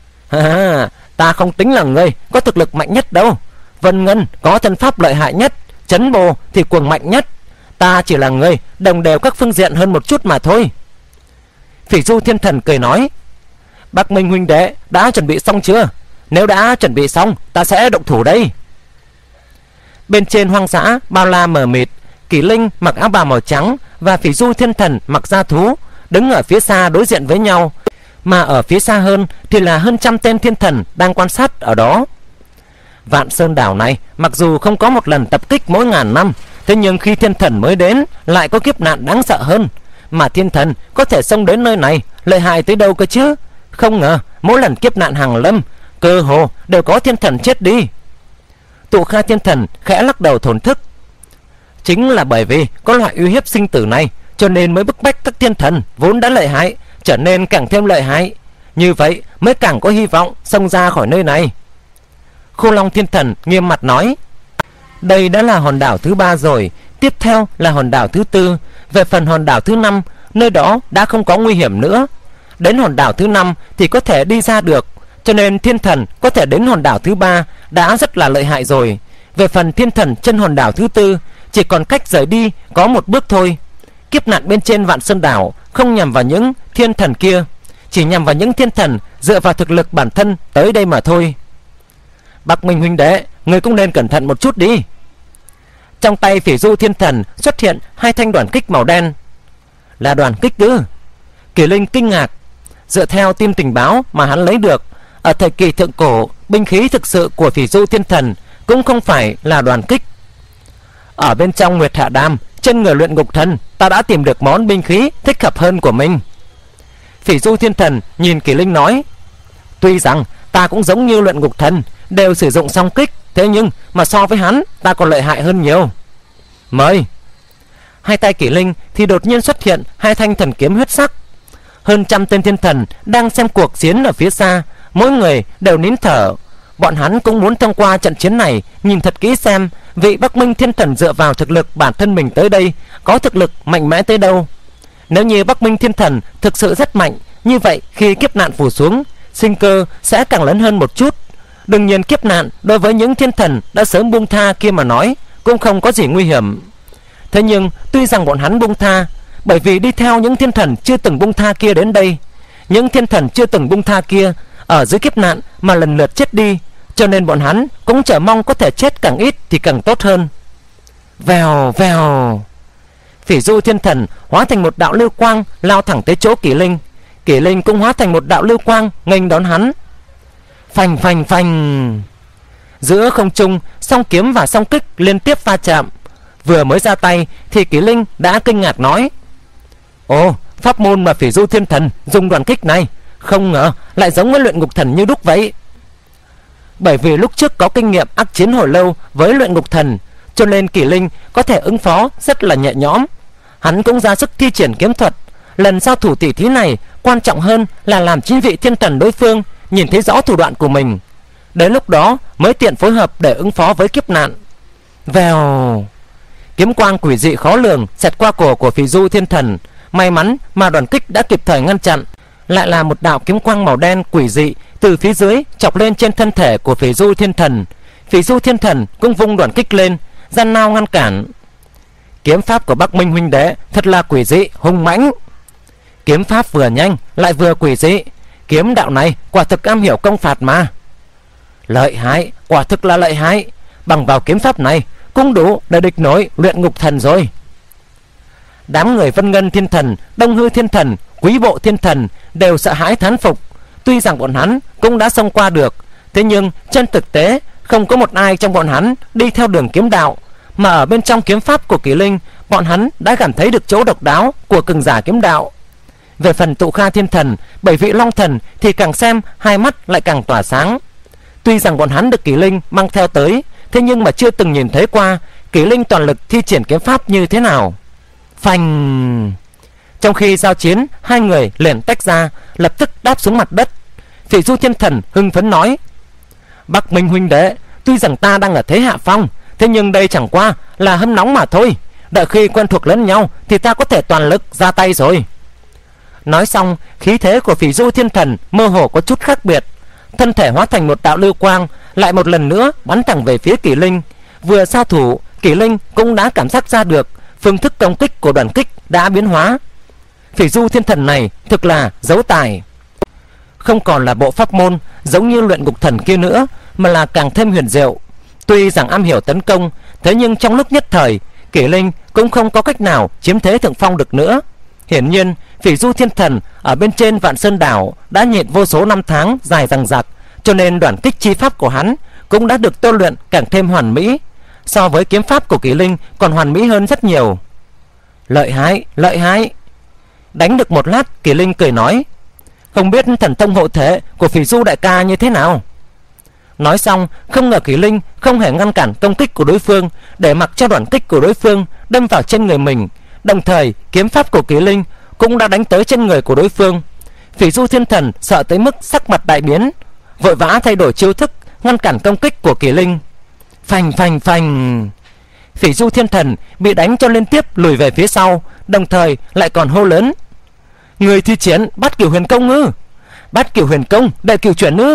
ta không tính là ngươi có thực lực mạnh nhất đâu. Vân Ngân có thân pháp lợi hại nhất, Chấn Bồ thì cuồng mạnh nhất. Ta chỉ là người đồng đều các phương diện hơn một chút mà thôi. Phỉ Du thiên thần cười nói: Bắc Minh huynh đệ đã chuẩn bị xong chưa? Nếu đã chuẩn bị xong, ta sẽ động thủ đây. Bên trên hoang dã bao la mờ mịt, Kỷ Linh mặc áo bào màu trắng và Phỉ Du thiên thần mặc da thú đứng ở phía xa đối diện với nhau, mà ở phía xa hơn thì là hơn trăm tên thiên thần đang quan sát ở đó. Vạn Sơn đảo này mặc dù không có một lần tập kích mỗi ngàn năm, thế nhưng khi thiên thần mới đến lại có kiếp nạn đáng sợ hơn, mà thiên thần có thể xông đến nơi này lợi hại tới đâu cơ chứ. Không ngờ mỗi lần kiếp nạn hàng lâm, cơ hồ đều có thiên thần chết đi. Tụ Kha thiên thần khẽ lắc đầu thổn thức: chính là bởi vì có loại uy hiếp sinh tử này, cho nên mới bức bách các thiên thần vốn đã lợi hại trở nên càng thêm lợi hại, như vậy mới càng có hy vọng xông ra khỏi nơi này. Khô Long thiên thần nghiêm mặt nói: đây đã là hòn đảo thứ 3 rồi, tiếp theo là hòn đảo thứ 4. Về phần hòn đảo thứ 5, nơi đó đã không có nguy hiểm nữa. Đến hòn đảo thứ 5 thì có thể đi ra được, cho nên thiên thần có thể đến hòn đảo thứ 3 đã rất là lợi hại rồi. Về phần thiên thần trên hòn đảo thứ 4, chỉ còn cách rời đi có một bước thôi. Kiếp nạn bên trên Vạn Sơn đảo không nhằm vào những thiên thần kia, chỉ nhằm vào những thiên thần dựa vào thực lực bản thân tới đây mà thôi. Bắc Minh huynh đệ, người cũng nên cẩn thận một chút đi. Trong tay Phỉ Du thiên thần xuất hiện 2 thanh đoàn kích màu đen. Là đoàn kích ư? Kỷ Linh kinh ngạc. Dựa theo tin tình báo mà hắn lấy được, ở thời kỳ thượng cổ, binh khí thực sự của Phỉ Du thiên thần cũng không phải là đoàn kích. Ở bên trong Nguyệt Hạ Đàm, trên người luyện ngục thần, ta đã tìm được món binh khí thích hợp hơn của mình. Phỉ Du thiên thần nhìn Kỷ Linh nói: tuy rằng ta cũng giống như luyện ngục thần, đều sử dụng song kích, thế nhưng mà so với hắn, ta còn lợi hại hơn nhiều. Mời. Hai tay Kỷ Linh thì đột nhiên xuất hiện 2 thanh thần kiếm huyết sắc. Hơn trăm tên thiên thần đang xem cuộc chiến ở phía xa, mỗi người đều nín thở. Bọn hắn cũng muốn thông qua trận chiến này nhìn thật kỹ xem vị Bắc Minh thiên thần dựa vào thực lực bản thân mình tới đây có thực lực mạnh mẽ tới đâu. Nếu như Bắc Minh thiên thần thực sự rất mạnh, như vậy khi kiếp nạn phủ xuống, sinh cơ sẽ càng lớn hơn một chút. Đương nhiên kiếp nạn đối với những thiên thần đã sớm buông tha kia mà nói cũng không có gì nguy hiểm. Thế nhưng tuy rằng bọn hắn buông tha, bởi vì đi theo những thiên thần chưa từng buông tha kia đến đây, những thiên thần chưa từng buông tha kia ở dưới kiếp nạn mà lần lượt chết đi, cho nên bọn hắn cũng chờ mong có thể chết càng ít thì càng tốt hơn. Vèo vèo, Phỉ Du thiên thần hóa thành một đạo lưu quang lao thẳng tới chỗ Kỷ Linh. Kỷ Linh cũng hóa thành một đạo lưu quang nghênh đón hắn. Phanh phanh phanh, giữa không trung, song kiếm và song kích liên tiếp va chạm. Vừa mới ra tay thì Kỷ Linh đã kinh ngạc nói: ồ, pháp môn mà Phỉ Du thiên thần dùng đoàn kích này, không ngờ lại giống với luyện ngục thần như đúc vậy. Bởi vì lúc trước có kinh nghiệm ác chiến hồi lâu với luyện ngục thần, cho nên Kỷ Linh có thể ứng phó rất là nhẹ nhõm. Hắn cũng ra sức thi triển kiếm thuật. Lần giao thủ tỷ thí này, quan trọng hơn là làm 9 vị thiên thần đối phương nhìn thấy rõ thủ đoạn của mình. Đến lúc đó mới tiện phối hợp để ứng phó với kiếp nạn. Vèo, kiếm quang quỷ dị khó lường xẹt qua cổ của Phỉ Du Thiên Thần. May mắn mà Đoàn Kích đã kịp thời ngăn chặn. Lại là một đạo kiếm quang màu đen quỷ dị từ phía dưới chọc lên trên thân thể của Phỉ Du Thiên Thần. Phỉ Du Thiên Thần cũng vung Đoàn Kích lên, gian nao ngăn cản. Kiếm pháp của Bắc Minh huynh đệ thật là quỷ dị hung mãnh. Kiếm pháp vừa nhanh lại vừa quỷ dị, kiếm đạo này quả thực am hiểu công phạt mà. Lợi hại, quả thực là lợi hại. Bằng vào kiếm pháp này cũng đủ để địch nổi Luyện Ngục Thần rồi. Đám người Vân Ngân Thiên Thần, Đông Hư Thiên Thần, Quý Bộ Thiên Thần đều sợ hãi thán phục. Tuy rằng bọn hắn cũng đã xông qua được, thế nhưng trên thực tế không có một ai trong bọn hắn đi theo đường kiếm đạo, mà ở bên trong kiếm pháp của Kỳ Linh, bọn hắn đã cảm thấy được chỗ độc đáo của cường giả kiếm đạo. Về phần Tụ Kha Thiên Thần, 7 vị Long Thần thì càng xem hai mắt lại càng tỏa sáng. Tuy rằng bọn hắn được Kỳ Linh mang theo tới, thế nhưng mà chưa từng nhìn thấy qua Kỳ Linh toàn lực thi triển kiếm pháp như thế nào. Phanh! Trong khi giao chiến, hai người liền tách ra, lập tức đáp xuống mặt đất. Phỉ Du Thiên Thần hưng phấn nói: Bắc Minh huynh đệ, tuy rằng ta đang ở thế hạ phong, thế nhưng đây chẳng qua là hâm nóng mà thôi. Đợi khi quen thuộc lẫn nhau thì ta có thể toàn lực ra tay rồi. Nói xong, khí thế của Phỉ Du Thiên Thần mơ hồ có chút khác biệt. Thân thể hóa thành một đạo lưu quang, lại một lần nữa bắn thẳng về phía Kỳ Linh. Vừa giao thủ, Kỳ Linh cũng đã cảm giác ra được phương thức công kích của Đoàn Kích đã biến hóa. Phỉ Du Thiên Thần này thực là dấu tài, không còn là bộ pháp môn giống như Luyện Ngục Thần kia nữa, mà là càng thêm huyền diệu. Tuy rằng am hiểu tấn công, thế nhưng trong lúc nhất thời, Kỳ Linh cũng không có cách nào chiếm thế thượng phong được nữa. Hiển nhiên, Phỉ Du Thiên Thần ở bên trên Vạn Sơn Đảo đã nhịn vô số năm tháng dài dằng dặc, cho nên Đoàn Kích chi pháp của hắn cũng đã được tôi luyện càng thêm hoàn mỹ. So với kiếm pháp của Kỳ Linh còn hoàn mỹ hơn rất nhiều. Lợi hại, lợi hại. Đánh được một lát, Kỳ Linh cười nói: Không biết thần thông hộ thể của Phỉ Du đại ca như thế nào. Nói xong, không ngờ Kỳ Linh không hề ngăn cản công kích của đối phương, để mặc cho Đoàn Kích của đối phương đâm vào trên người mình. Đồng thời kiếm pháp của Kỳ Linh cũng đã đánh tới trên người của đối phương. Phỉ Du Thiên Thần sợ tới mức sắc mặt đại biến, vội vã thay đổi chiêu thức ngăn cản công kích của Kỳ Linh. Phanh phanh phanh! Phỉ Du Thiên Thần bị đánh cho liên tiếp lùi về phía sau, đồng thời lại còn hô lớn: Người thi triển Bát Cửu Huyền Công ư? Bát Cửu Huyền Công đại cửu chuyển ư?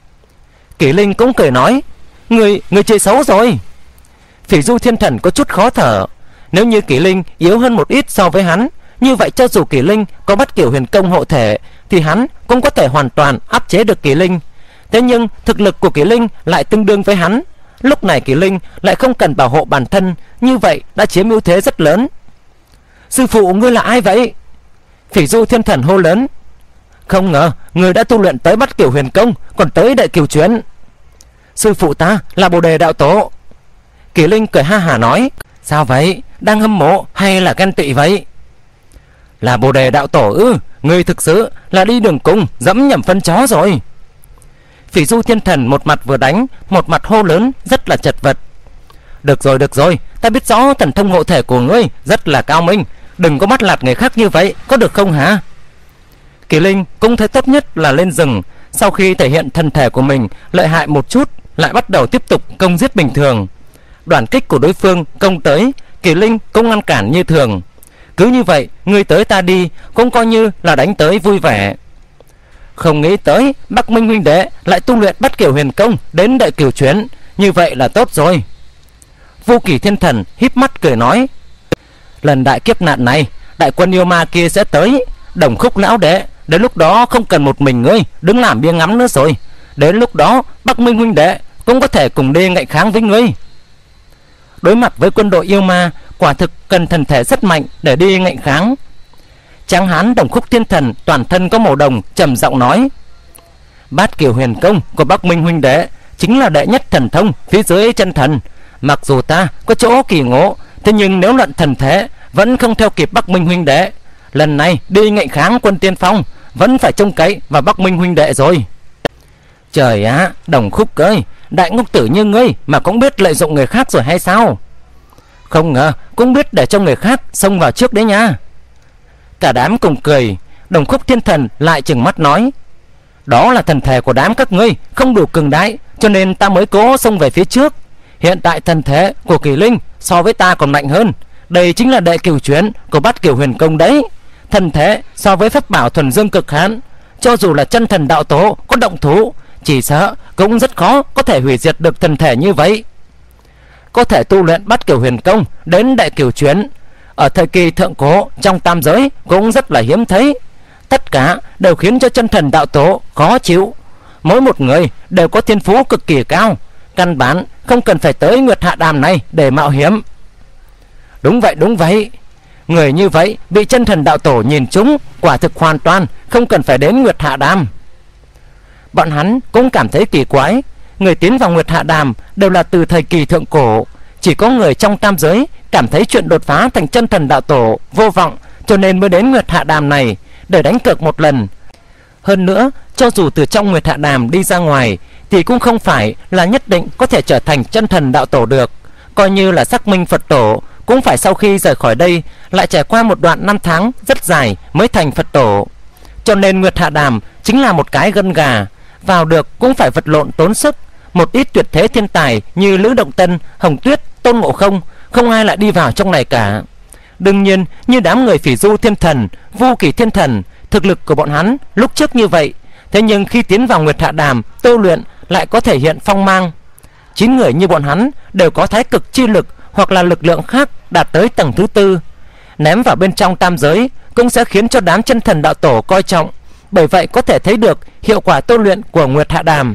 Kỳ Linh cũng cười nói: Người chơi xấu rồi. Phỉ Du Thiên Thần có chút khó thở. Nếu như Kỳ Linh yếu hơn một ít so với hắn, như vậy cho dù Kỳ Linh có Bát Cửu Huyền Công hộ thể thì hắn cũng có thể hoàn toàn áp chế được Kỳ Linh. Thế nhưng thực lực của Kỳ Linh lại tương đương với hắn. Lúc này Kỳ Linh lại không cần bảo hộ bản thân, như vậy đã chiếm ưu thế rất lớn. Sư phụ, ngươi là ai vậy? Phỉ Du Thiên Thần hô lớn. Không ngờ người đã tu luyện tới Bát Cửu Huyền Công, còn tới đại cửu chuyển. Sư phụ ta là Bồ Đề đạo tổ. Kỳ Linh cười ha hả nói: Sao vậy, đang hâm mộ hay là ghen tị vậy? Là Bồ Đề đạo tổ ư? Ngươi thực sự là đi đường cùng dẫm nhầm phân chó rồi. Phỉ Du Thiên Thần một mặt vừa đánh, một mặt hô lớn, rất là chật vật. Được rồi, ta biết rõ thần thông hộ thể của ngươi rất là cao minh, đừng có bắt lạt người khác như vậy, có được không hả? Kỳ Linh cũng thấy tốt nhất là lên rừng. Sau khi thể hiện thân thể của mình lợi hại một chút, lại bắt đầu tiếp tục công giết bình thường. Đoàn kích của đối phương công tới, Kỳ Linh cũng ngăn cản như thường. Cứ như vậy, ngươi tới ta đi, cũng coi như là đánh tới vui vẻ. Không nghĩ tới Bắc Minh huynh đệ lại tu luyện Bát Cửu Huyền Công đến đại cửu chuyển, như vậy là tốt rồi. Vô Kỷ Thiên Thần híp mắt cười nói: Lần đại kiếp nạn này, đại quân yêu ma kia sẽ tới. Đồng Khúc lão đệ, đến lúc đó không cần một mình ngươi đứng làm bia ngắm nữa rồi. Đến lúc đó Bắc Minh huynh đệ cũng có thể cùng đi ngạnh kháng với ngươi. Đối mặt với quân đội yêu ma, quả thực cần thần thể rất mạnh để đi ngạnh kháng. Tráng hán Đồng Khúc Thiên Thần toàn thân có màu đồng trầm giọng nói: Bát Cửu Huyền Công của Bắc Minh huynh đệ chính là đệ nhất thần thông phía dưới chân thần. Mặc dù ta có chỗ kỳ ngộ, thế nhưng nếu luận thần thế vẫn không theo kịp Bắc Minh huynh đệ. Lần này đi ngạnh kháng quân tiên phong vẫn phải trông cậy vào Bắc Minh huynh đệ rồi. Trời á, Đồng Khúc ơi, đại ngốc tử như ngươi mà cũng biết lợi dụng người khác rồi hay sao? Không ngờ cũng biết để cho người khác xông vào trước đấy nha. Cả đám cùng cười. Đồng Khúc Thiên Thần lại trừng mắt nói: Đó là thần thể của đám các ngươi không đủ cường đại, cho nên ta mới cố xông về phía trước. Hiện tại thần thể của Kỳ Linh so với ta còn mạnh hơn. Đây chính là đệ cửu chuyển của Bát Kiều Huyền Công đấy. Thần thể so với pháp bảo thuần dương cực hạn, cho dù là chân thần đạo tổ có động thủ, chỉ sợ cũng rất khó có thể hủy diệt được thần thể như vậy. Có thể tu luyện Bát Kiều Huyền Công đến đệ cửu chuyển ở thời kỳ thượng cổ trong tam giới cũng rất là hiếm thấy. Tất cả đều khiến cho chân thần đạo tổ khó chịu. Mỗi một người đều có thiên phú cực kỳ cao, căn bản không cần phải tới Nguyệt Hạ Đàm này để mạo hiểm. Đúng vậy, người như vậy bị chân thần đạo tổ nhìn trúng, quả thực hoàn toàn không cần phải đến Nguyệt Hạ Đàm. Bọn hắn cũng cảm thấy kỳ quái. Người tiến vào Nguyệt Hạ Đàm đều là từ thời kỳ thượng cổ, chỉ có người trong tam giới cảm thấy chuyện đột phá thành chân thần đạo tổ vô vọng, cho nên mới đến Nguyệt Hạ Đàm này để đánh cược một lần. Hơn nữa, cho dù từ trong Nguyệt Hạ Đàm đi ra ngoài thì cũng không phải là nhất định có thể trở thành chân thần đạo tổ được. Coi như là xác minh Phật tổ, cũng phải sau khi rời khỏi đây lại trải qua một đoạn năm tháng rất dài mới thành Phật tổ. Cho nên Nguyệt Hạ Đàm chính là một cái gân gà, vào được cũng phải vật lộn tốn sức. Một ít tuyệt thế thiên tài như Lữ Động Tân, Hồng Tuyết, Tôn Ngộ Không, không ai lại đi vào trong này cả. Đương nhiên, như đám người Phỉ Du Thiên Thần, Vu Kỳ Thiên Thần, thực lực của bọn hắn lúc trước như vậy, thế nhưng khi tiến vào Nguyệt Hạ Đàm tu luyện lại có thể hiện phong mang. 9 người như bọn hắn đều có thái cực chi lực hoặc là lực lượng khác đạt tới tầng thứ 4. Ném vào bên trong tam giới cũng sẽ khiến cho đám chân thần đạo tổ coi trọng. Bởi vậy có thể thấy được hiệu quả tu luyện của Nguyệt Hạ Đàm.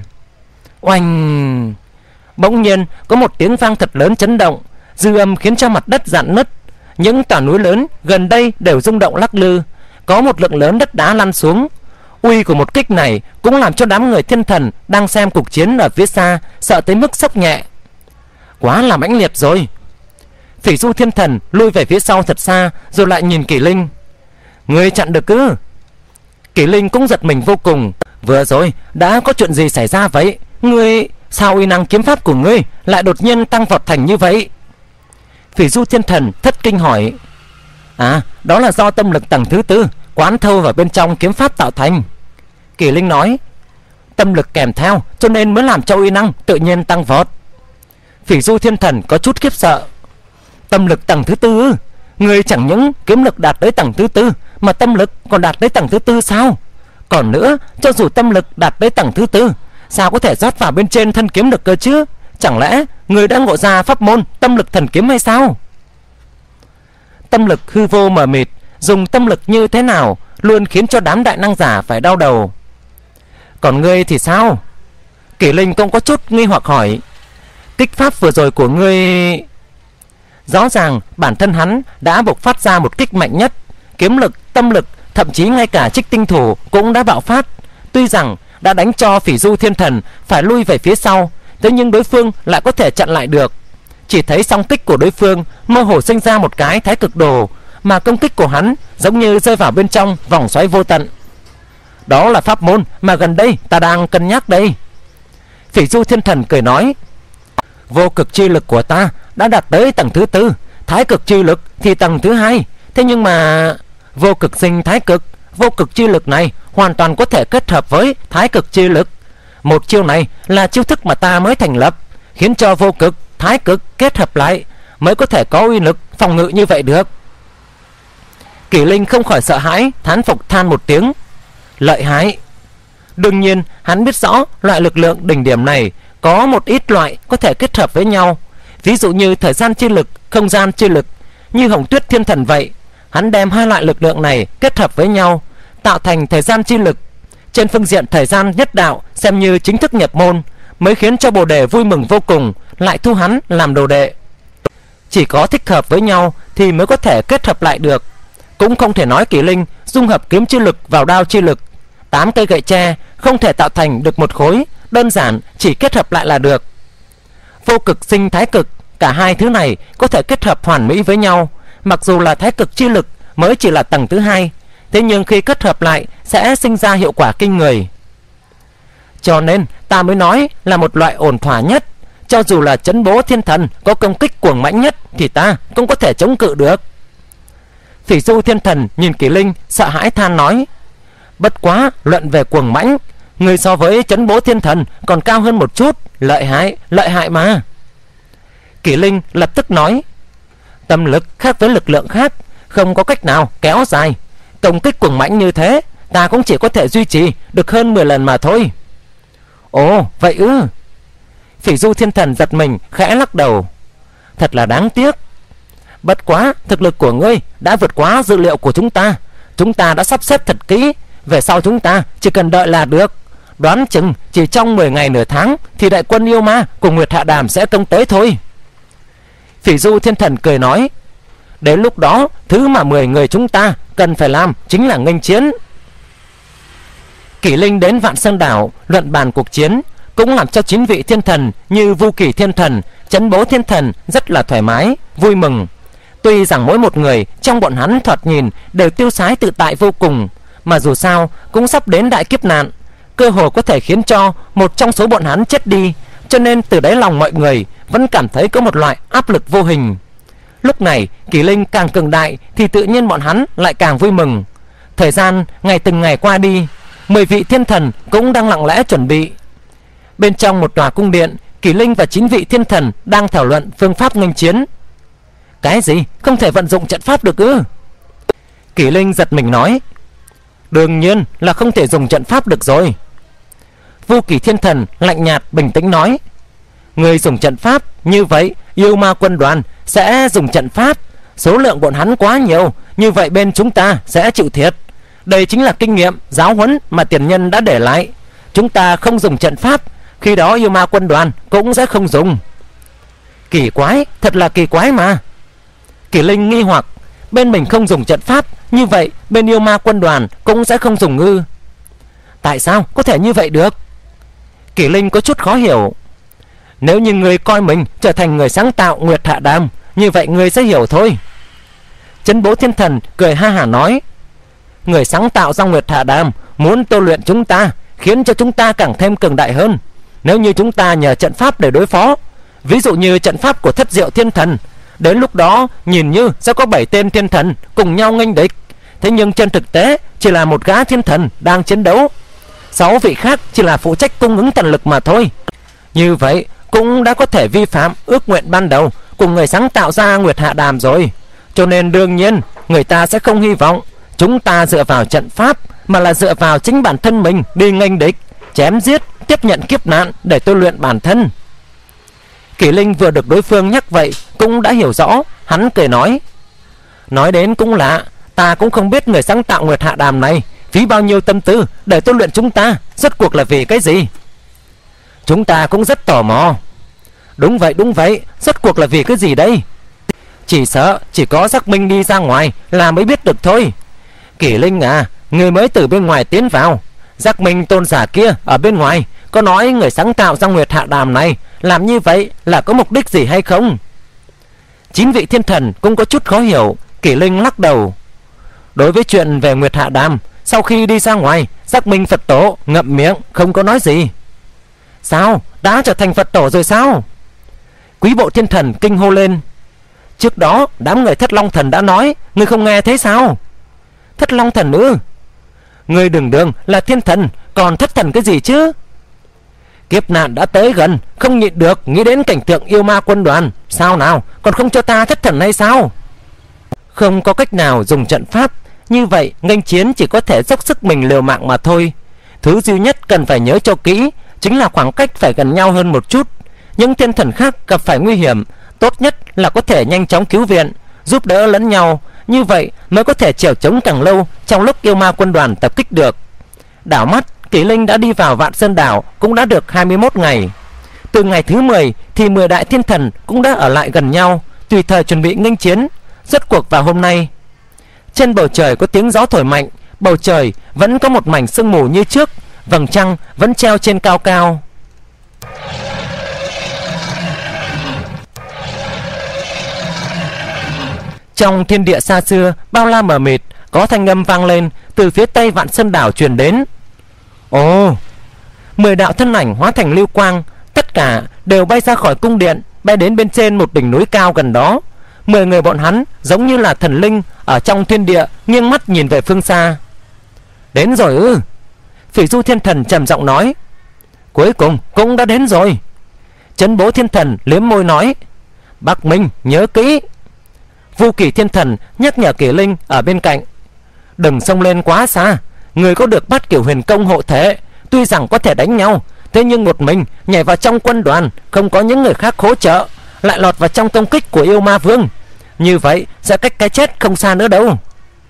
Oanh! Bỗng nhiên có một tiếng vang thật lớn chấn động, dư âm khiến cho mặt đất rạn nứt. Những tòa núi lớn gần đây đều rung động lắc lư, có một lượng lớn đất đá lăn xuống. Uy của một kích này cũng làm cho đám người thiên thần đang xem cuộc chiến ở phía xa sợ tới mức sốc nhẹ. Quá là mãnh liệt rồi. Phỉ Du Thiên Thần lui về phía sau thật xa, rồi lại nhìn Kỷ Linh. Ngươi chặn được ư? Kỷ Linh cũng giật mình vô cùng. Vừa rồi đã có chuyện gì xảy ra vậy? Ngươi, sao uy năng kiếm pháp của ngươi lại đột nhiên tăng vọt thành như vậy? Phỉ Du Thiên Thần thất kinh hỏi. À, đó là do tâm lực tầng thứ 4 quán thâu vào bên trong kiếm pháp tạo thành. Kỷ Linh nói. Tâm lực kèm theo cho nên mới làm cho uy năng tự nhiên tăng vọt. Phỉ Du Thiên Thần có chút khiếp sợ. Tâm lực tầng thứ 4 ư? Ngươi chẳng những kiếm lực đạt tới tầng thứ 4 mà tâm lực còn đạt tới tầng thứ 4 sao? Còn nữa, cho dù tâm lực đạt tới tầng thứ 4, sao có thể rót vào bên trên thân kiếm được cơ chứ? Chẳng lẽ ngươi đã ngộ ra pháp môn tâm lực thần kiếm hay sao? Tâm lực hư vô mờ mịt, dùng tâm lực như thế nào luôn khiến cho đám đại năng giả phải đau đầu. Còn ngươi thì sao? Kỷ Linh cũng có chút nghi hoặc hỏi. Kích pháp vừa rồi của ngươi... Rõ ràng bản thân hắn đã bộc phát ra một kích mạnh nhất. Kiếm lực, tâm lực, thậm chí ngay cả Trích Tinh Thủ cũng đã bạo phát. Tuy rằng đã đánh cho Phỉ Du Thiên Thần phải lui về phía sau, thế nhưng đối phương lại có thể chặn lại được. Chỉ thấy song kích của đối phương mơ hồ sinh ra một cái thái cực đồ, mà công kích của hắn giống như rơi vào bên trong vòng xoáy vô tận. Đó là pháp môn mà gần đây ta đang cân nhắc đây. Phỉ Du Thiên Thần cười nói. Vô cực chi lực của ta đã đạt tới tầng thứ 4, thái cực chi lực thì tầng thứ 2. Thế nhưng mà vô cực sinh thái cực, vô cực chi lực này hoàn toàn có thể kết hợp với thái cực chi lực. Một chiêu này là chiêu thức mà ta mới thành lập, khiến cho vô cực, thái cực kết hợp lại mới có thể có uy lực phòng ngự như vậy được. Kỷ Linh không khỏi sợ hãi, thán phục than một tiếng. Lợi hại. Đương nhiên hắn biết rõ loại lực lượng đỉnh điểm này có một ít loại có thể kết hợp với nhau. Ví dụ như thời gian chi lực, không gian chi lực. Như Hồng Tuyết Thiên Thần vậy, hắn đem hai loại lực lượng này kết hợp với nhau tạo thành thời gian chi lực. Trên phương diện thời gian nhất đạo xem như chính thức nhập môn, mới khiến cho Bồ Đề vui mừng vô cùng, lại thu hắn làm đồ đệ. Chỉ có thích hợp với nhau thì mới có thể kết hợp lại được. Cũng không thể nói Kỷ Linh dung hợp kiếm chi lực vào đao chi lực. 8 cây gậy tre không thể tạo thành được một khối, đơn giản chỉ kết hợp lại là được. Vô cực sinh thái cực, cả hai thứ này có thể kết hợp hoàn mỹ với nhau. Mặc dù là thái cực chi lực mới chỉ là tầng thứ 2, thế nhưng khi kết hợp lại sẽ sinh ra hiệu quả kinh người. Cho nên ta mới nói là một loại ổn thỏa nhất. Cho dù là Trấn Bố Thiên Thần có công kích cuồng mãnh nhất thì ta cũng có thể chống cự được. Phỉ Du Thiên Thần nhìn Kỷ Linh sợ hãi than nói. Bất quá luận về cuồng mãnh, Người so với Trấn Bố Thiên Thần còn cao hơn một chút. Lợi hại mà. Kỷ Linh lập tức nói: tâm lực khác với lực lượng khác, không có cách nào kéo dài. Công kích cuồng mãnh như thế, ta cũng chỉ có thể duy trì được hơn 10 lần mà thôi. Ồ, vậy ư? Phỉ Du Thiên Thần giật mình khẽ lắc đầu. Thật là đáng tiếc. Bất quá thực lực của ngươi đã vượt quá dự liệu của chúng ta. Chúng ta đã sắp xếp thật kỹ, về sau chúng ta chỉ cần đợi là được. Đoán chừng chỉ trong 10 ngày nửa tháng thì đại quân yêu ma của Nguyệt Hạ Đàm sẽ công tới thôi. Phỉ Du Thiên Thần cười nói: đến lúc đó, thứ mà 10 người chúng ta cần phải làm chính là nghênh chiến. Kỷ Linh đến Vạn Sơn Đảo luận bàn cuộc chiến, cũng làm cho 9 vị thiên thần như Vu Kỷ Thiên Thần, Trấn Bố Thiên Thần rất là thoải mái, vui mừng. Tuy rằng mỗi một người trong bọn hắn thoạt nhìn đều tiêu sái tự tại vô cùng, mà dù sao cũng sắp đến đại kiếp nạn, cơ hồ có thể khiến cho một trong số bọn hắn chết đi, cho nên từ đáy lòng mọi người vẫn cảm thấy có một loại áp lực vô hình. Lúc này Kỷ Linh càng cường đại thì tự nhiên bọn hắn lại càng vui mừng. Thời gian ngày từng ngày qua đi, 10 vị thiên thần cũng đang lặng lẽ chuẩn bị. Bên trong một tòa cung điện, Kỷ Linh và 9 vị thiên thần đang thảo luận phương pháp nghênh chiến. Cái gì? Không thể vận dụng trận pháp được ư? Kỷ Linh giật mình nói: đương nhiên là không thể dùng trận pháp được rồi. Vu Kỷ Thiên Thần lạnh nhạt bình tĩnh nói: người dùng trận pháp, như vậy yêu ma quân đoàn sẽ dùng trận pháp. Số lượng bọn hắn quá nhiều, như vậy bên chúng ta sẽ chịu thiệt. Đây chính là kinh nghiệm giáo huấn mà tiền nhân đã để lại. Chúng ta không dùng trận pháp, khi đó yêu ma quân đoàn cũng sẽ không dùng. Kỳ quái, thật là kỳ quái mà. Kỷ Linh nghi hoặc: bên mình không dùng trận pháp, như vậy bên yêu ma quân đoàn cũng sẽ không dùng ư? Tại sao có thể như vậy được? Kỷ Linh có chút khó hiểu. Nếu như người coi mình trở thành người sáng tạo Nguyệt Hạ Đàm, như vậy người sẽ hiểu thôi. Trấn Bố Thiên Thần cười ha hả nói: người sáng tạo ra Nguyệt Hạ Đàm muốn tu luyện chúng ta, khiến cho chúng ta càng thêm cường đại hơn. Nếu như chúng ta nhờ trận pháp để đối phó, ví dụ như trận pháp của Thất Diệu Thiên Thần, đến lúc đó nhìn như sẽ có 7 tên thiên thần cùng nhau nghênh địch. Thế nhưng trên thực tế chỉ là một gã thiên thần đang chiến đấu, 6 vị khác chỉ là phụ trách cung ứng thần lực mà thôi. Như vậy cũng đã có thể vi phạm ước nguyện ban đầu của người sáng tạo ra Nguyệt Hạ Đàm rồi. Cho nên đương nhiên người ta sẽ không hy vọng chúng ta dựa vào trận pháp, mà là dựa vào chính bản thân mình đi nghênh địch, chém giết, tiếp nhận kiếp nạn để tu luyện bản thân. Kỷ Linh vừa được đối phương nhắc vậy cũng đã hiểu rõ. Hắn cười nói: nói đến cũng lạ, ta cũng không biết người sáng tạo Nguyệt Hạ Đàm này phí bao nhiêu tâm tư để tu luyện chúng ta, rốt cuộc là vì cái gì? Chúng ta cũng rất tò mò. Đúng vậy, rốt cuộc là vì cái gì đây? Chỉ sợ chỉ có Giác Minh đi ra ngoài là mới biết được thôi. Kỷ Linh à, người mới từ bên ngoài tiến vào. Giác Minh tôn giả kia ở bên ngoài có nói người sáng tạo ra Nguyệt Hạ Đàm này làm như vậy là có mục đích gì hay không? 9 vị thiên thần cũng có chút khó hiểu. Kỷ Linh lắc đầu. Đối với chuyện về Nguyệt Hạ Đàm, sau khi đi ra ngoài, Giác Minh Phật Tổ ngậm miệng không có nói gì. Sao? Đã trở thành Phật Tổ rồi sao? Quý Bộ Thiên Thần kinh hô lên. Trước đó đám người Thất Long Thần đã nói, ngươi không nghe thấy sao? Thất Long Thần ư? Ngươi đường đường là thiên thần, còn thất thần cái gì chứ? Kiếp nạn đã tới gần, không nhịn được nghĩ đến cảnh tượng yêu ma quân đoàn. Sao nào, còn không cho ta thất thần hay sao? Không có cách nào dùng trận pháp, như vậy nghênh chiến chỉ có thể dốc sức mình liều mạng mà thôi. Thứ duy nhất cần phải nhớ cho kỹ chính là khoảng cách phải gần nhau hơn một chút. Những thiên thần khác gặp phải nguy hiểm, tốt nhất là có thể nhanh chóng cứu viện, giúp đỡ lẫn nhau. Như vậy mới có thể chèo chống càng lâu trong lúc yêu ma quân đoàn tập kích được. Đảo mắt, Kỷ Linh đã đi vào Vạn Sơn Đảo cũng đã được 21 ngày. Từ ngày thứ 10 thì 10 đại thiên thần cũng đã ở lại gần nhau, tùy thời chuẩn bị nghênh chiến. Rốt cuộc vào hôm nay, trên bầu trời có tiếng gió thổi mạnh, bầu trời vẫn có một mảnh sương mù như trước, vầng trăng vẫn treo trên cao cao. Trong thiên địa xa xưa bao la mờ mịt, có thanh âm vang lên từ phía tây Vạn Sơn Đảo truyền đến. Ồ! 10 đạo thân ảnh hóa thành lưu quang, tất cả đều bay ra khỏi cung điện, bay đến bên trên một đỉnh núi cao gần đó. 10 người bọn hắn giống như là thần linh ở trong thiên địa, nghiêng mắt nhìn về phương xa. Đến rồi ư? Phỉ Du Thiên Thần trầm giọng nói: cuối cùng cũng đã đến rồi. Trấn Bố Thiên Thần liếm môi nói: Bắc Minh nhớ kỹ. Vu Kỳ Thiên Thần nhắc nhở Kỷ Linh ở bên cạnh: đừng xông lên quá xa, người có được Bát Kiểu Huyền Công hộ thể, tuy rằng có thể đánh nhau, thế nhưng một mình nhảy vào trong quân đoàn, không có những người khác hỗ trợ, lại lọt vào trong công kích của yêu ma vương, như vậy sẽ cách cái chết không xa nữa đâu.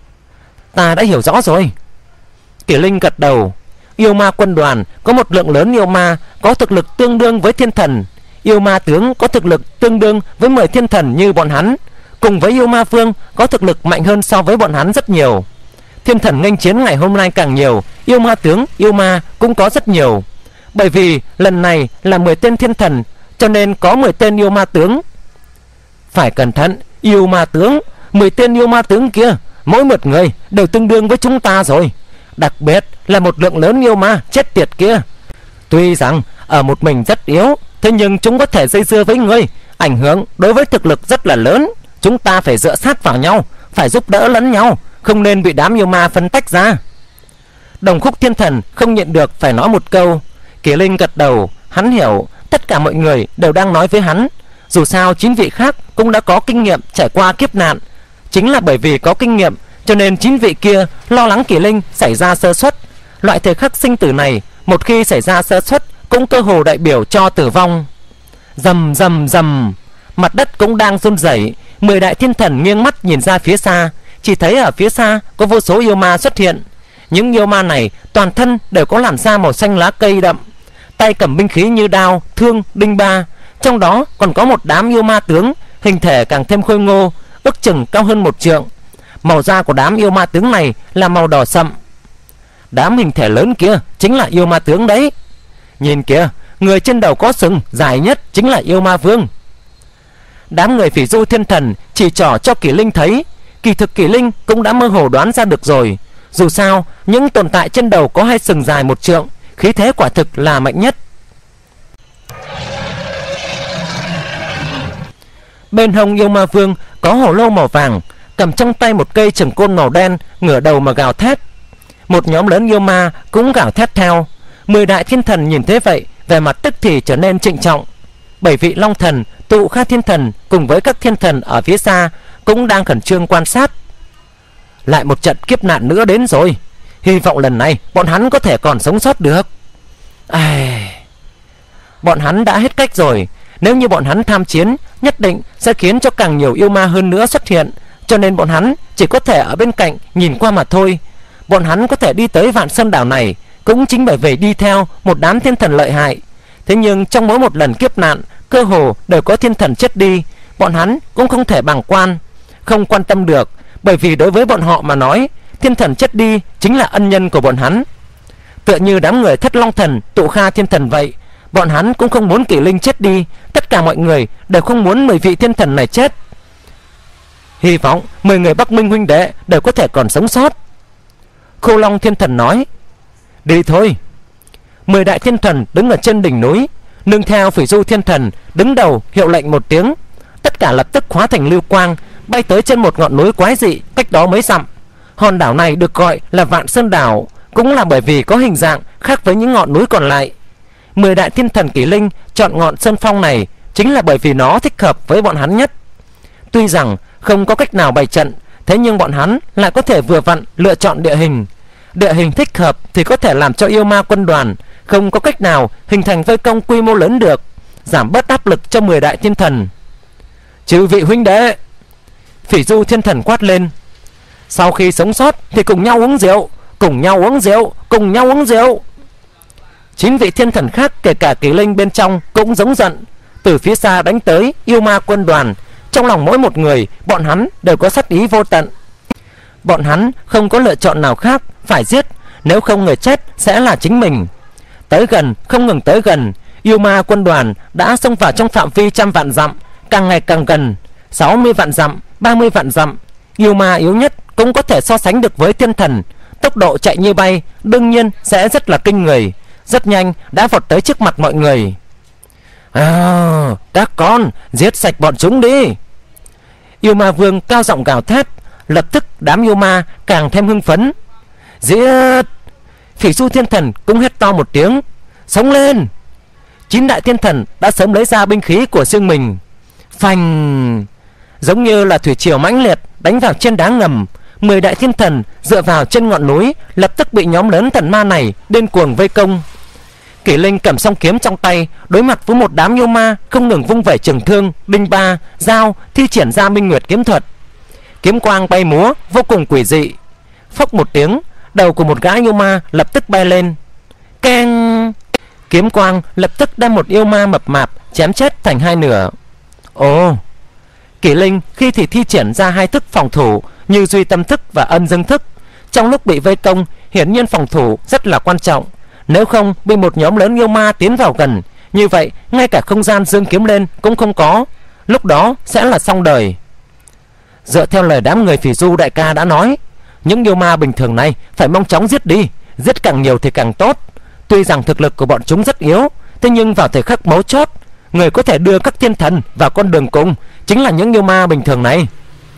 Ta đã hiểu rõ rồi. Kỷ Linh gật đầu. Yêu ma quân đoàn có một lượng lớn yêu ma có thực lực tương đương với thiên thần, yêu ma tướng có thực lực tương đương với 10 thiên thần như bọn hắn, cùng với yêu ma vương có thực lực mạnh hơn so với bọn hắn rất nhiều. Thiên thần nghênh chiến ngày hôm nay càng nhiều, yêu ma tướng, yêu ma cũng có rất nhiều. Bởi vì lần này là 10 tên thiên thần, cho nên có 10 tên yêu ma tướng. Phải cẩn thận, yêu ma tướng, 10 tên yêu ma tướng kia, mỗi một người đều tương đương với chúng ta rồi. Đặc biệt là một lượng lớn yêu ma chết tiệt kia. Tuy rằng ở một mình rất yếu, thế nhưng chúng có thể dây dưa với ngươi, ảnh hưởng đối với thực lực rất là lớn. Chúng ta phải dựa sát vào nhau, phải giúp đỡ lẫn nhau, không nên bị đám yêu ma phân tách ra. Đồng Khúc Thiên Thần không nhịn được phải nói một câu. Kỷ Linh gật đầu. Hắn hiểu tất cả mọi người đều đang nói với hắn. Dù sao 9 vị khác cũng đã có kinh nghiệm trải qua kiếp nạn. Chính là bởi vì có kinh nghiệm cho nên 9 vị kia lo lắng Kỷ Linh xảy ra sơ suất. Loại thời khắc sinh tử này, một khi xảy ra sơ suất cũng cơ hồ đại biểu cho tử vong. Rầm rầm rầm, mặt đất cũng đang run rẩy. 10 đại thiên thần nghiêng mắt nhìn ra phía xa, chỉ thấy ở phía xa có vô số yêu ma xuất hiện. Những yêu ma này toàn thân đều có làn da màu xanh lá cây đậm, tay cầm binh khí như đao, thương, đinh ba. Trong đó còn có một đám yêu ma tướng, hình thể càng thêm khôi ngô, ước chừng cao hơn 1 trượng. Màu da của đám yêu ma tướng này là màu đỏ sậm. Đám hình thể lớn kia chính là yêu ma tướng đấy. Nhìn kìa, người trên đầu có sừng dài nhất chính là yêu ma vương. Đám người Phỉ Du Thiên Thần chỉ trỏ cho Kỷ Linh thấy. Kỳ thực Kỷ Linh cũng đã mơ hồ đoán ra được rồi. Dù sao, những tồn tại trên đầu có 2 sừng dài 1 trượng, khí thế quả thực là mạnh nhất. Bên hông yêu ma vương có hổ lô màu vàng, cầm trong tay một cây trường côn màu đen, ngửa đầu mà gào thét. Một nhóm lớn yêu ma cũng gào thét theo. 10 đại thiên thần nhìn thế vậy, vẻ mặt tức thì trở nên trịnh trọng. 7 vị long thần, Tụ Kha Thiên Thần cùng với các thiên thần ở phía xa cũng đang khẩn trương quan sát. Lại một trận kiếp nạn nữa đến rồi. Hy vọng lần này bọn hắn có thể còn sống sót được. Bọn hắn đã hết cách rồi. Nếu như bọn hắn tham chiến, nhất định sẽ khiến cho càng nhiều yêu ma hơn nữa xuất hiện. Cho nên bọn hắn chỉ có thể ở bên cạnh nhìn qua mà thôi. Bọn hắn có thể đi tới Vạn Sơn đảo này cũng chính bởi vì đi theo một đám thiên thần lợi hại. Thế nhưng trong mỗi một lần kiếp nạn, cơ hồ đều có thiên thần chết đi. Bọn hắn cũng không thể bàng quan, không quan tâm được. Bởi vì đối với bọn họ mà nói, thiên thần chết đi chính là ân nhân của bọn hắn. Tựa như đám người Thất Long Thần, Tụ Kha Thiên Thần vậy. Bọn hắn cũng không muốn Kỷ Linh chết đi. Tất cả mọi người đều không muốn 10 vị thiên thần này chết. Hy vọng 10 người Bắc Minh huynh đệ đều có thể còn sống sót. Khô Long Thiên Thần nói: đi thôi. 10 đại thiên thần đứng ở trên đỉnh núi, nương theo Phỉ Du Thiên Thần đứng đầu hiệu lệnh một tiếng. Tất cả lập tức hóa thành lưu quang, bay tới trên một ngọn núi quái dị cách đó mấy dặm. Hòn đảo này được gọi là Vạn Sơn đảo, cũng là bởi vì có hình dạng khác với những ngọn núi còn lại. 10 đại thiên thần Kỷ Linh chọn ngọn sơn phong này chính là bởi vì nó thích hợp với bọn hắn nhất. Tuy rằng không có cách nào bày trận, thế nhưng bọn hắn lại có thể vừa vặn lựa chọn địa hình. Địa hình thích hợp thì có thể làm cho yêu ma quân đoàn không có cách nào hình thành vây công quy mô lớn được, giảm bớt áp lực cho 10 đại thiên thần. Chư vị huynh đệ, Phỉ Du Thiên Thần quát lên, sau khi sống sót thì cùng nhau uống rượu, cùng nhau uống rượu, cùng nhau uống rượu. 9 vị thiên thần khác kể cả Kỷ Linh bên trong cũng giống giận, từ phía xa đánh tới yêu ma quân đoàn. Trong lòng mỗi một người, bọn hắn đều có sát ý vô tận. Bọn hắn không có lựa chọn nào khác, phải giết, nếu không người chết sẽ là chính mình. Tới gần, không ngừng tới gần, yêu ma quân đoàn đã xông vào trong phạm vi 100 vạn dặm, càng ngày càng gần. 60 vạn dặm, 30 vạn dặm. Yêu ma yếu nhất cũng có thể so sánh được với thiên thần. Tốc độ chạy như bay đương nhiên sẽ rất là kinh người. Rất nhanh đã vọt tới trước mặt mọi người. Các con, giết sạch bọn chúng đi. Yêu ma vương cao giọng gào thét. Lập tức đám yêu ma càng thêm hưng phấn. Giết! Phỉ Du Thiên Thần cũng hét to một tiếng: sống lên! 9 đại thiên thần đã sớm lấy ra binh khí của riêng mình. Phanh! Giống như là thủy triều mãnh liệt đánh vào trên đá ngầm, 10 đại thiên thần dựa vào trên ngọn núi lập tức bị nhóm lớn thần ma này điên cuồng vây công. Kỷ Linh cầm song kiếm trong tay, đối mặt với một đám yêu ma không ngừng vung vẩy trường thương, đinh ba, dao, thi triển ra Minh Nguyệt kiếm thuật. Kiếm quang bay múa vô cùng quỷ dị. Phốc một tiếng, đầu của một gã yêu ma lập tức bay lên. Keng! Kiếm quang lập tức đem một yêu ma mập mạp chém chết thành hai nửa. Ồ! Kỷ Linh khi thì thi triển ra 2 thức phòng thủ như Duy Tâm Thức và Âm Dương Thức. Trong lúc bị vây công, hiển nhiên phòng thủ rất là quan trọng. Nếu không bị một nhóm lớn yêu ma tiến vào gần, như vậy ngay cả không gian dương kiếm lên cũng không có, lúc đó sẽ là xong đời. Dựa theo lời đám người Phỉ Du đại ca đã nói, những yêu ma bình thường này phải mau chóng giết đi, giết càng nhiều thì càng tốt. Tuy rằng thực lực của bọn chúng rất yếu, thế nhưng vào thời khắc mấu chốt, người có thể đưa các thiên thần vào con đường cùng chính là những yêu ma bình thường này.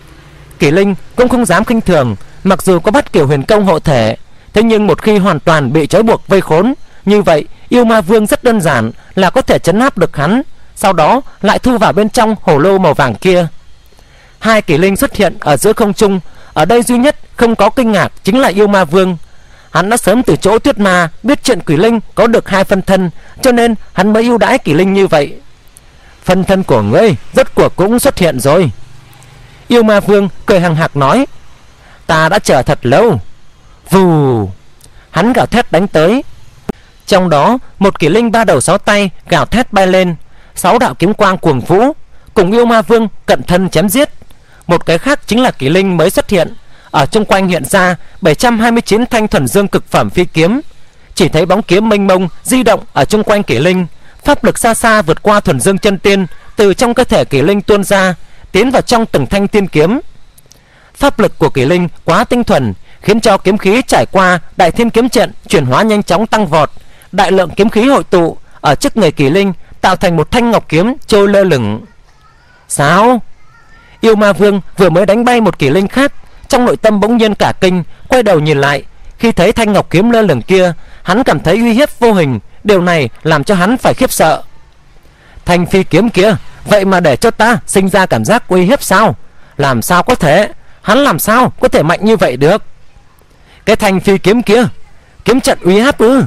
Kỷ Linh cũng không dám khinh thường, mặc dù có bắt Kiểu Huyền Công hộ thể, thế nhưng một khi hoàn toàn bị trói buộc vây khốn, như vậy yêu ma vương rất đơn giản là có thể trấn áp được hắn, sau đó lại thu vào bên trong hồ lô màu vàng kia. 2 Kỷ Linh xuất hiện ở giữa không trung. Ở đây duy nhất không có kinh ngạc chính là yêu ma vương. Hắn đã sớm từ chỗ Tuyết Ma biết chuyện Kỷ Linh có được 2 phân thân, cho nên hắn mới ưu đãi Kỷ Linh như vậy. Phân thân của ngươi rốt cuộc cũng xuất hiện rồi. Yêu ma vương cười hằng hạc nói: ta đã chờ thật lâu. Vù! Hắn gào thét đánh tới. Trong đó một Kỷ Linh 3 đầu 6 tay gào thét bay lên, 6 đạo kiếm quang cuồng vũ cùng yêu ma vương cận thân chém giết. Một cái khác chính là Kỷ Linh mới xuất hiện, ở chung quanh hiện ra 729 thanh thuần dương cực phẩm phi kiếm. Chỉ thấy bóng kiếm mênh mông di động ở chung quanh Kỷ Linh, pháp lực xa xa vượt qua thuần dương chân tiên từ trong cơ thể Kỷ Linh tuôn ra, tiến vào trong từng thanh tiên kiếm. Pháp lực của Kỷ Linh quá tinh thuần, khiến cho kiếm khí trải qua Đại Thiên kiếm trận chuyển hóa nhanh chóng tăng vọt. Đại lượng kiếm khí hội tụ ở trước người Kỷ Linh, tạo thành một thanh ngọc kiếm trôi lơ lửng. Sao? Yêu ma vương vừa mới đánh bay một Kỷ Linh khác, trong nội tâm bỗng nhiên cả kinh, quay đầu nhìn lại. Khi thấy thanh ngọc kiếm lơ lửng kia, hắn cảm thấy uy hiếp vô hình. Điều này làm cho hắn phải khiếp sợ. Thanh phi kiếm kia vậy mà để cho ta sinh ra cảm giác uy hiếp sao? Làm sao có thể? Hắn làm sao có thể mạnh như vậy được? Cái thanh phi kiếm kia, kiếm trận uy hiếp ư?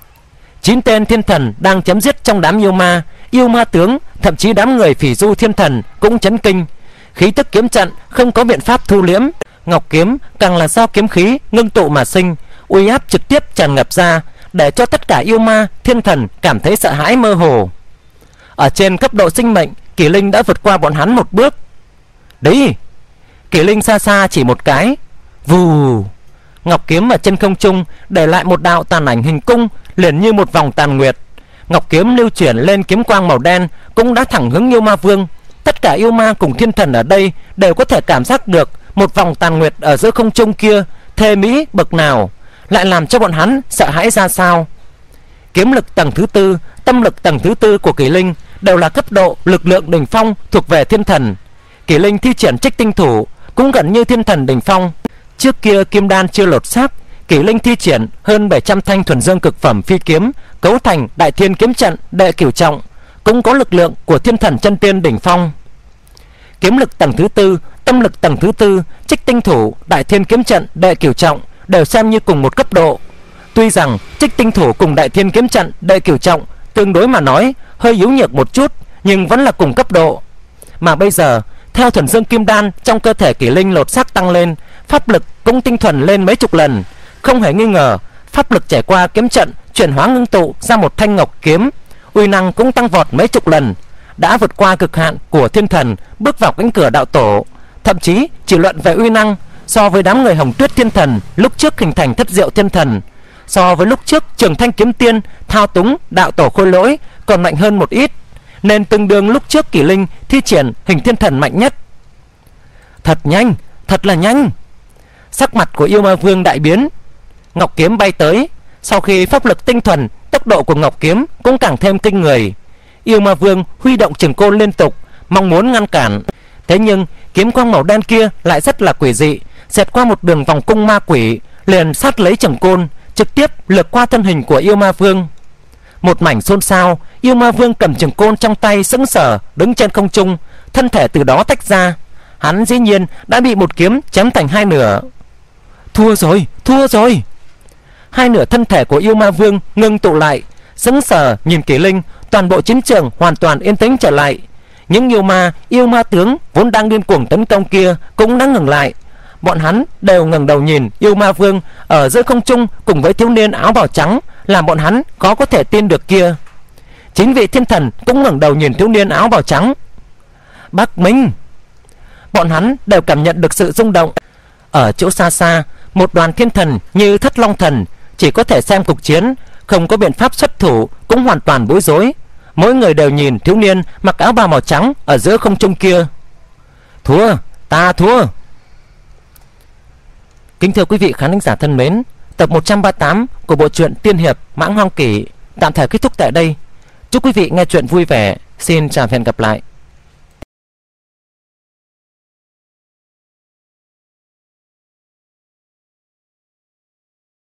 9 tên thiên thần đang chém giết trong đám yêu ma tướng, thậm chí đám người Phỉ Du thiên thần cũng chấn kinh. Khí tức kiếm trận không có biện pháp thu liễm, ngọc kiếm càng là do kiếm khí ngưng tụ mà sinh, uy áp trực tiếp tràn ngập ra, để cho tất cả yêu ma thiên thần cảm thấy sợ hãi mơ hồ. Ở trên cấp độ sinh mệnh, Kỷ Linh đã vượt qua bọn hắn một bước. Đấy! Kỷ Linh xa xa chỉ một cái, vù! Ngọc kiếm ở trên không trung để lại một đạo tàn ảnh hình cung, liền như một vòng tàn nguyệt. Ngọc kiếm lưu chuyển lên kiếm quang màu đen cũng đã thẳng hướng yêu ma vương. Tất cả yêu ma cùng thiên thần ở đây đều có thể cảm giác được một vòng tàn nguyệt ở giữa không trung kia thê mỹ bậc nào, lại làm cho bọn hắn sợ hãi ra sao. Kiếm lực tầng thứ 4, tâm lực tầng thứ 4 của Kỷ Linh đều là cấp độ lực lượng đỉnh phong thuộc về thiên thần. Kỷ Linh thi triển Trích Tinh Thủ cũng gần như thiên thần đỉnh phong. Trước kia kim đan chưa lột xác, Kỷ Linh thi triển hơn 700 thanh thuần dương cực phẩm phi kiếm cấu thành Đại Thiên kiếm trận đệ cửu trọng, cũng có lực lượng của thiên thần chân tiên đỉnh phong. Kiếm lực tầng thứ 4, tâm lực tầng thứ 4, Trích Tinh Thủ, Đại Thiên kiếm trận đệ cửu trọng đều xem như cùng một cấp độ. Tuy rằng Trích Tinh Thủ cùng Đại Thiên kiếm trận đệ cửu trọng tương đối mà nói hơi yếu nhược một chút, nhưng vẫn là cùng cấp độ. Mà bây giờ theo thuần dương kim đan trong cơ thể Kỷ Linh lột xác tăng lên, pháp lực cũng tinh thuần lên mấy chục lần. Không hề nghi ngờ, pháp lực trải qua kiếm trận chuyển hóa ngưng tụ ra một thanh ngọc kiếm, uy năng cũng tăng vọt mấy chục lần, đã vượt qua cực hạn của thiên thần, bước vào cánh cửa đạo tổ. Thậm chí chỉ luận về uy năng, so với đám người Hồng Tuyết thiên thần lúc trước hình thành Thất Diệu thiên thần, so với lúc trước Trường Thanh kiếm tiên thao túng đạo tổ Khôi Lỗi còn mạnh hơn một ít, nên tương đương lúc trước Kỷ Linh thi triển hình thiên thần mạnh nhất. Thật nhanh, thật là nhanh. Sắc mặt của yêu ma vương đại biến. Ngọc kiếm bay tới, sau khi pháp lực tinh thuần, tốc độ của ngọc kiếm cũng càng thêm kinh người. Yêu ma vương huy động trường côn liên tục, mong muốn ngăn cản. Thế nhưng kiếm quang màu đen kia lại rất là quỷ dị, xẹt qua một đường vòng cung ma quỷ, liền sát lấy trường côn, trực tiếp lược qua thân hình của yêu ma vương. Một mảnh xôn xao, yêu ma vương cầm trường côn trong tay sững sờ đứng trên không trung, thân thể từ đó tách ra. Hắn dĩ nhiên đã bị một kiếm chém thành hai nửa. Thua rồi, thua rồi. Hai nửa thân thể của yêu ma vương ngưng tụ lại, sững sờ nhìn Kỷ Linh. Toàn bộ chiến trường hoàn toàn yên tĩnh trở lại. Những yêu ma tướng vốn đang điên cuồng tấn công kia cũng đã ngừng lại. Bọn hắn đều ngẩng đầu nhìn yêu ma vương ở giữa không trung cùng với thiếu niên áo bào trắng, làm bọn hắn khó có thể tin được kia. Chính vị thiên thần cũng ngẩng đầu nhìn thiếu niên áo bào trắng. Bắc Minh. Bọn hắn đều cảm nhận được sự rung động. Ở chỗ xa xa, một đoàn thiên thần như Thất Long Thần chỉ có thể xem cuộc chiến, không có biện pháp xuất thủ, cũng hoàn toàn bối rối. Mỗi người đều nhìn thiếu niên mặc áo bào màu trắng ở giữa không trung kia. Thua, ta thua. Kính thưa quý vị khán thính giả thân mến, tập 138 của bộ truyện tiên hiệp Mãng Hoang Kỷ tạm thời kết thúc tại đây. Chúc quý vị nghe truyện vui vẻ. Xin chào và hẹn gặp lại.